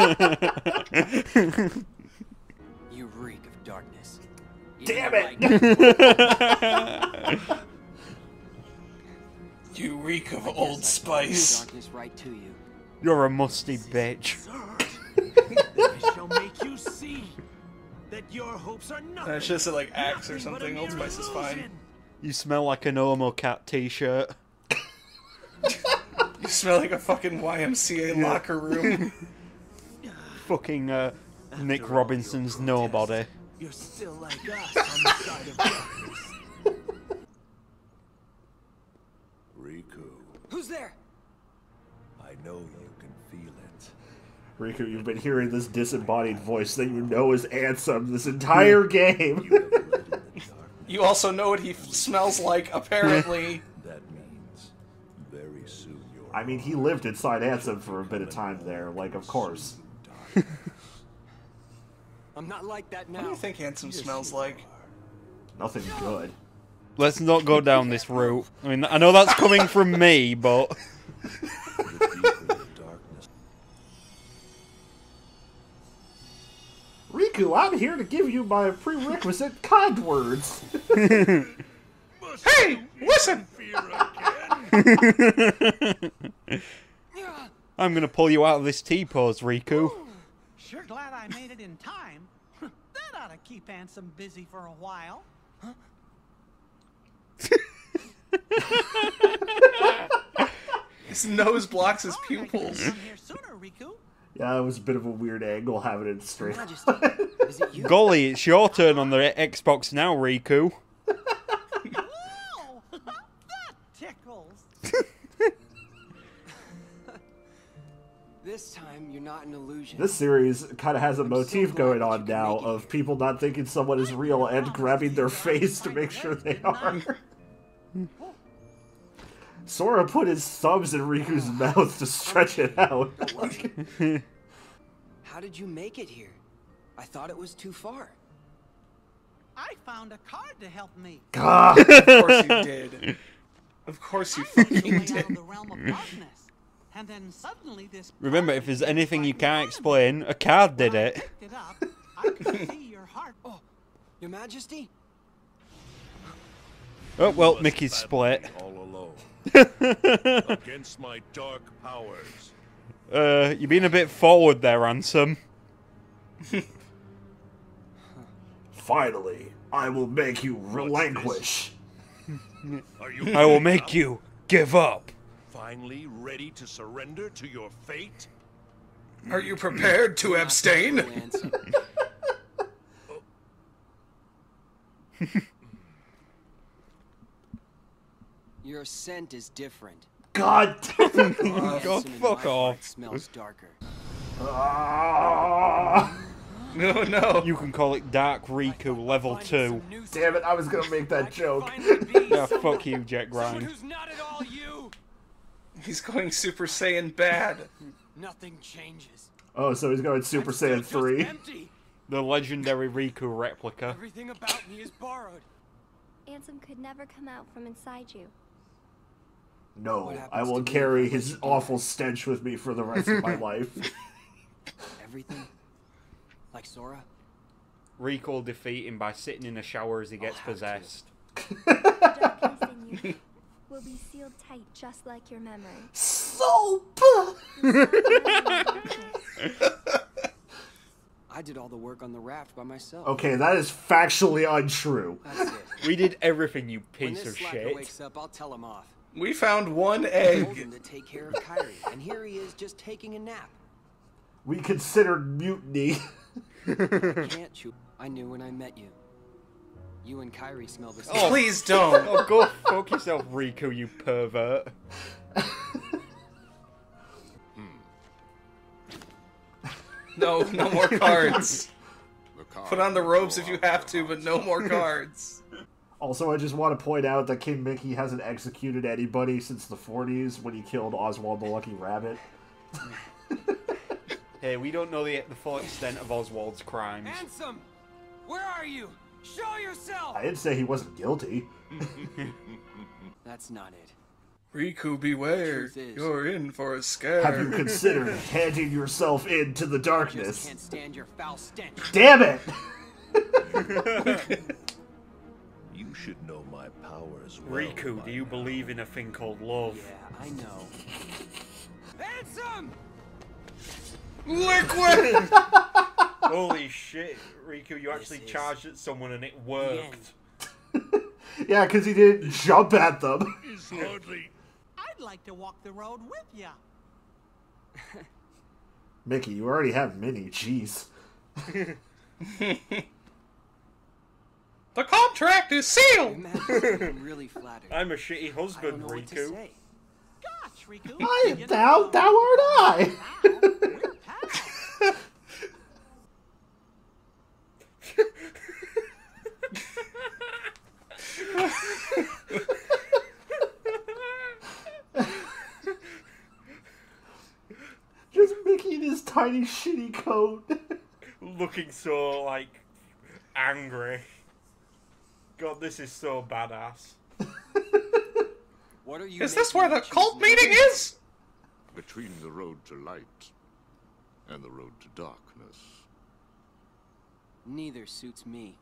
Speaker 11: You reek of darkness.
Speaker 2: Damn
Speaker 11: it!
Speaker 1: You reek of Old Spice.
Speaker 11: Darkness right to you.
Speaker 3: You're a musty bitch.
Speaker 15: I shall make you see that your hopes are nothing.
Speaker 1: And it's just like Axe or something. Old Spice is fine.
Speaker 3: You smell like an Omo Cat t-shirt.
Speaker 1: You smell like a fucking Y M C A locker room.
Speaker 3: Fucking uh, Nick Robinson's Nobody.
Speaker 15: You're still like us on the side of darkness.
Speaker 12: Riku,
Speaker 11: Who's there?
Speaker 12: I know you can feel it.
Speaker 2: Riku, you've been hearing this disembodied voice that you know is Ansem this entire game.
Speaker 1: You also know what he f smells like, apparently.
Speaker 12: That means very soon you're...
Speaker 2: I mean, he lived inside Ansem for a bit of time there, like, of course.
Speaker 11: I'm not like that now.
Speaker 1: What do you think Ansem smells like?
Speaker 2: Nothing good.
Speaker 3: Let's not go down this route. I mean, I know that's coming from me, but...
Speaker 2: Riku, I'm here to give you my prerequisite kind words.
Speaker 1: Hey, listen!
Speaker 3: I'm gonna pull you out of this T-pose, Riku.
Speaker 13: Sure glad I made it in time. That ought to keep Ansem busy for a while. Huh?
Speaker 1: His nose blocks his pupils.
Speaker 13: Come here sooner, Riku.
Speaker 2: Yeah, it was a bit of a weird angle having it straight.
Speaker 11: Is it you?
Speaker 3: Golly, it's your turn on the Xbox now, Riku.
Speaker 13: Whoa! That tickles.
Speaker 11: This time you're not an illusion.
Speaker 2: This series kind of has a motif going on now of people not thinking someone is real and grabbing their face to make sure they are. Sora put his thumbs in Riku's mouth to stretch it out.
Speaker 11: How did you make it here? I thought it was too far.
Speaker 13: I found a card to help me.
Speaker 2: God.
Speaker 1: Of course you did. Of course you fucking did.
Speaker 13: Out of the realm of darkness, and then suddenly this.
Speaker 3: Remember, if there's anything you can't explain, a card did it.
Speaker 13: Picked it up. I could see your heart.
Speaker 11: Oh, Your Majesty.
Speaker 3: Oh well, Mickey's split.
Speaker 12: All alone. Against my dark powers.
Speaker 3: Uh, you've been a bit forward there, Ansem.
Speaker 2: Finally, I will make you relinquish.
Speaker 12: Are you
Speaker 3: I will make you give up.
Speaker 12: finally ready to surrender to your fate?
Speaker 1: Are you prepared to abstain?
Speaker 11: Your scent is different.
Speaker 2: God damn it.
Speaker 3: Oh, God, fuck off.
Speaker 11: Smells darker.
Speaker 2: Ah.
Speaker 1: No, no.
Speaker 3: You can call it Dark Riku Level two.
Speaker 2: Damn it, I was gonna make that joke.
Speaker 3: Yeah, fuck you, Jet Grind.
Speaker 11: Who's not at all you.
Speaker 1: He's going Super Saiyan bad.
Speaker 11: Nothing changes.
Speaker 2: Oh, so he's going Super Saiyan three.
Speaker 11: Empty.
Speaker 3: The legendary Riku replica.
Speaker 11: Everything about me is borrowed.
Speaker 8: Ansem could never come out from inside you.
Speaker 2: No, I will carry his awful stench with me for the rest of my life.
Speaker 11: Everything? Like Sora?
Speaker 3: Riku will defeat him by sitting in a shower as he gets possessed.
Speaker 8: The darkness in you will be sealed tight just like your memory.
Speaker 2: Soap!
Speaker 11: I did all the work on the raft by myself.
Speaker 2: Okay, that is factually untrue.
Speaker 11: That's it.
Speaker 3: We did everything, you
Speaker 11: When
Speaker 3: piece
Speaker 11: this
Speaker 3: of
Speaker 11: slacker
Speaker 3: shit.
Speaker 11: wakes up, I'll tell him off.
Speaker 1: We found one
Speaker 11: I told
Speaker 1: egg.
Speaker 11: him to take care of Kyrie, and here he is just taking a nap.
Speaker 2: We considered mutiny.
Speaker 11: Can't you? I knew when I met you. You and Kyrie smell the same.
Speaker 1: Oh, please don't.
Speaker 3: Oh, go fuck yourself, Riku, you pervert.
Speaker 1: No, no more cards. Put on the robes if you have to, but no more cards.
Speaker 2: Also, I just want to point out that King Mickey hasn't executed anybody since the forties when he killed Oswald the Lucky Rabbit.
Speaker 3: Hey, we don't know the, the full extent of Oswald's crimes.
Speaker 11: Handsome! Where are you? Show yourself!
Speaker 2: I didn't say he wasn't guilty.
Speaker 11: That's not it.
Speaker 1: Riku, beware.
Speaker 11: Truth is-
Speaker 1: You're in for a scare.
Speaker 2: Have you considered handing yourself into the
Speaker 11: I just
Speaker 2: darkness?
Speaker 11: can't stand your foul stench.
Speaker 2: Damn it!
Speaker 12: You should know my powers well.
Speaker 3: Riku, do you believe in a thing called love?
Speaker 11: Yeah, I know. Handsome!
Speaker 1: Liquid!
Speaker 3: Holy shit, Riku, you actually
Speaker 11: is
Speaker 3: charged at someone and it worked.
Speaker 2: Yeah, because he didn't jump at them.
Speaker 12: He's hardly...
Speaker 13: I'd like to walk the road with ya.
Speaker 2: Mickey, you already have Minnie. Jeez.
Speaker 1: The contract is sealed!
Speaker 11: I'm really flattered.
Speaker 3: I'm a shitty
Speaker 11: I don't
Speaker 3: husband,
Speaker 11: know what to
Speaker 3: Riku.
Speaker 11: say.
Speaker 13: Gosh, Riku.
Speaker 2: I am
Speaker 13: you
Speaker 2: thou,
Speaker 13: know,
Speaker 2: thou art I.
Speaker 13: now we're pals.
Speaker 2: Just Mickey in his tiny shitty coat.
Speaker 3: Looking so, like, angry. God, this is so badass.
Speaker 11: What are you
Speaker 1: Is this
Speaker 11: making
Speaker 1: where the
Speaker 11: me
Speaker 1: cult
Speaker 11: choose
Speaker 1: meeting
Speaker 11: now?
Speaker 1: is?
Speaker 12: Between the road to light and the road to darkness.
Speaker 11: Neither suits me.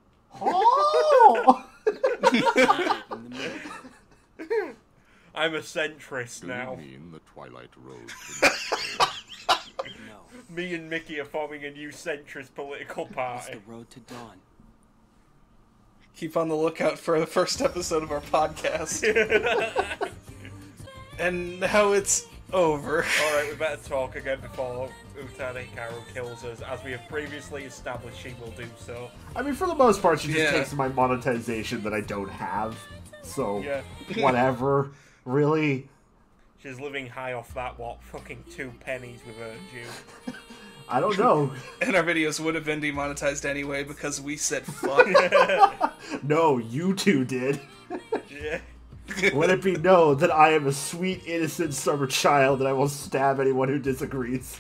Speaker 2: Oh!
Speaker 11: In the middle.
Speaker 3: I'm a centrist
Speaker 12: Do
Speaker 3: now.
Speaker 12: you mean the Twilight Road to night?
Speaker 11: No,
Speaker 3: Me and Mickey are forming a new centrist political
Speaker 11: it's
Speaker 3: party.
Speaker 11: the road to dawn.
Speaker 1: Keep on the lookout for the first episode of our podcast. And now it's over.
Speaker 3: Alright, we better talk again before Utane Hikaru kills us. As we have previously established, she will do so.
Speaker 2: I mean, for the most part, she just
Speaker 1: Yeah.
Speaker 2: takes my monetization that I don't have. So,
Speaker 3: Yeah.
Speaker 2: whatever. Really?
Speaker 3: She's living high off that, what, fucking two pennies we've earned you.
Speaker 2: I don't know.
Speaker 1: And our videos would have been demonetized anyway because we said fuck.
Speaker 2: No, you two did.
Speaker 3: Yeah.
Speaker 2: Let it be known that I am a sweet, innocent summer child and I will stab anyone who disagrees.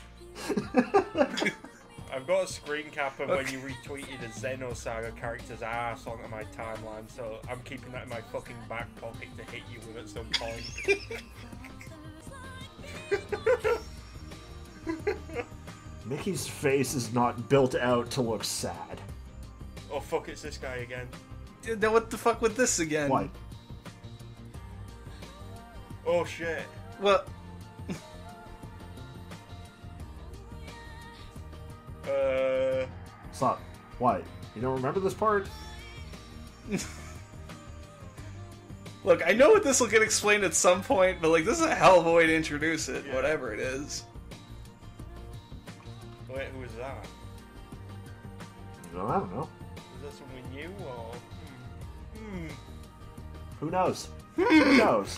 Speaker 3: I've got a screen cap of when you retweeted a Xenosaga character's ass onto my timeline, so I'm keeping that in my fucking back pocket to hit you with at some point.
Speaker 2: Mickey's face is not built out to look sad.
Speaker 3: Oh fuck, it's this guy again.
Speaker 1: Now what the fuck with this again?
Speaker 2: What?
Speaker 3: Oh shit.
Speaker 1: Well,
Speaker 3: Uh...
Speaker 2: Stop. What? You don't remember this part?
Speaker 1: look, I know what this will get explained at some point, but like, this is a hell of a way to introduce it,
Speaker 3: Yeah.
Speaker 1: whatever it is.
Speaker 3: Wait, who is that?
Speaker 2: No, I don't know.
Speaker 3: Is that someone we knew, or... Hmm.
Speaker 2: Who knows? Who knows?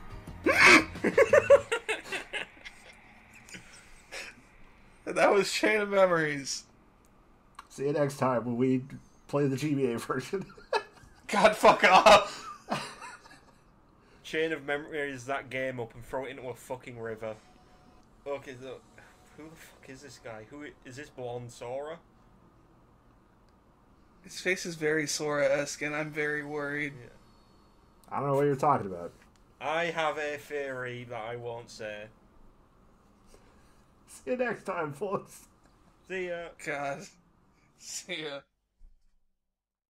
Speaker 1: That was Chain of Memories.
Speaker 2: See you next time when we play the G B A version.
Speaker 1: God, fuck off!
Speaker 3: Chain of Memories that game up and throw it into a fucking river. Okay, so... Who the fuck is this guy? Who is this blonde Sora?
Speaker 1: His face is very Sora-esque, and I'm very worried.
Speaker 3: Yeah.
Speaker 2: I don't know what you're talking about.
Speaker 3: I have a theory that I won't say.
Speaker 2: See you next time, folks.
Speaker 3: See ya.
Speaker 1: God. See ya.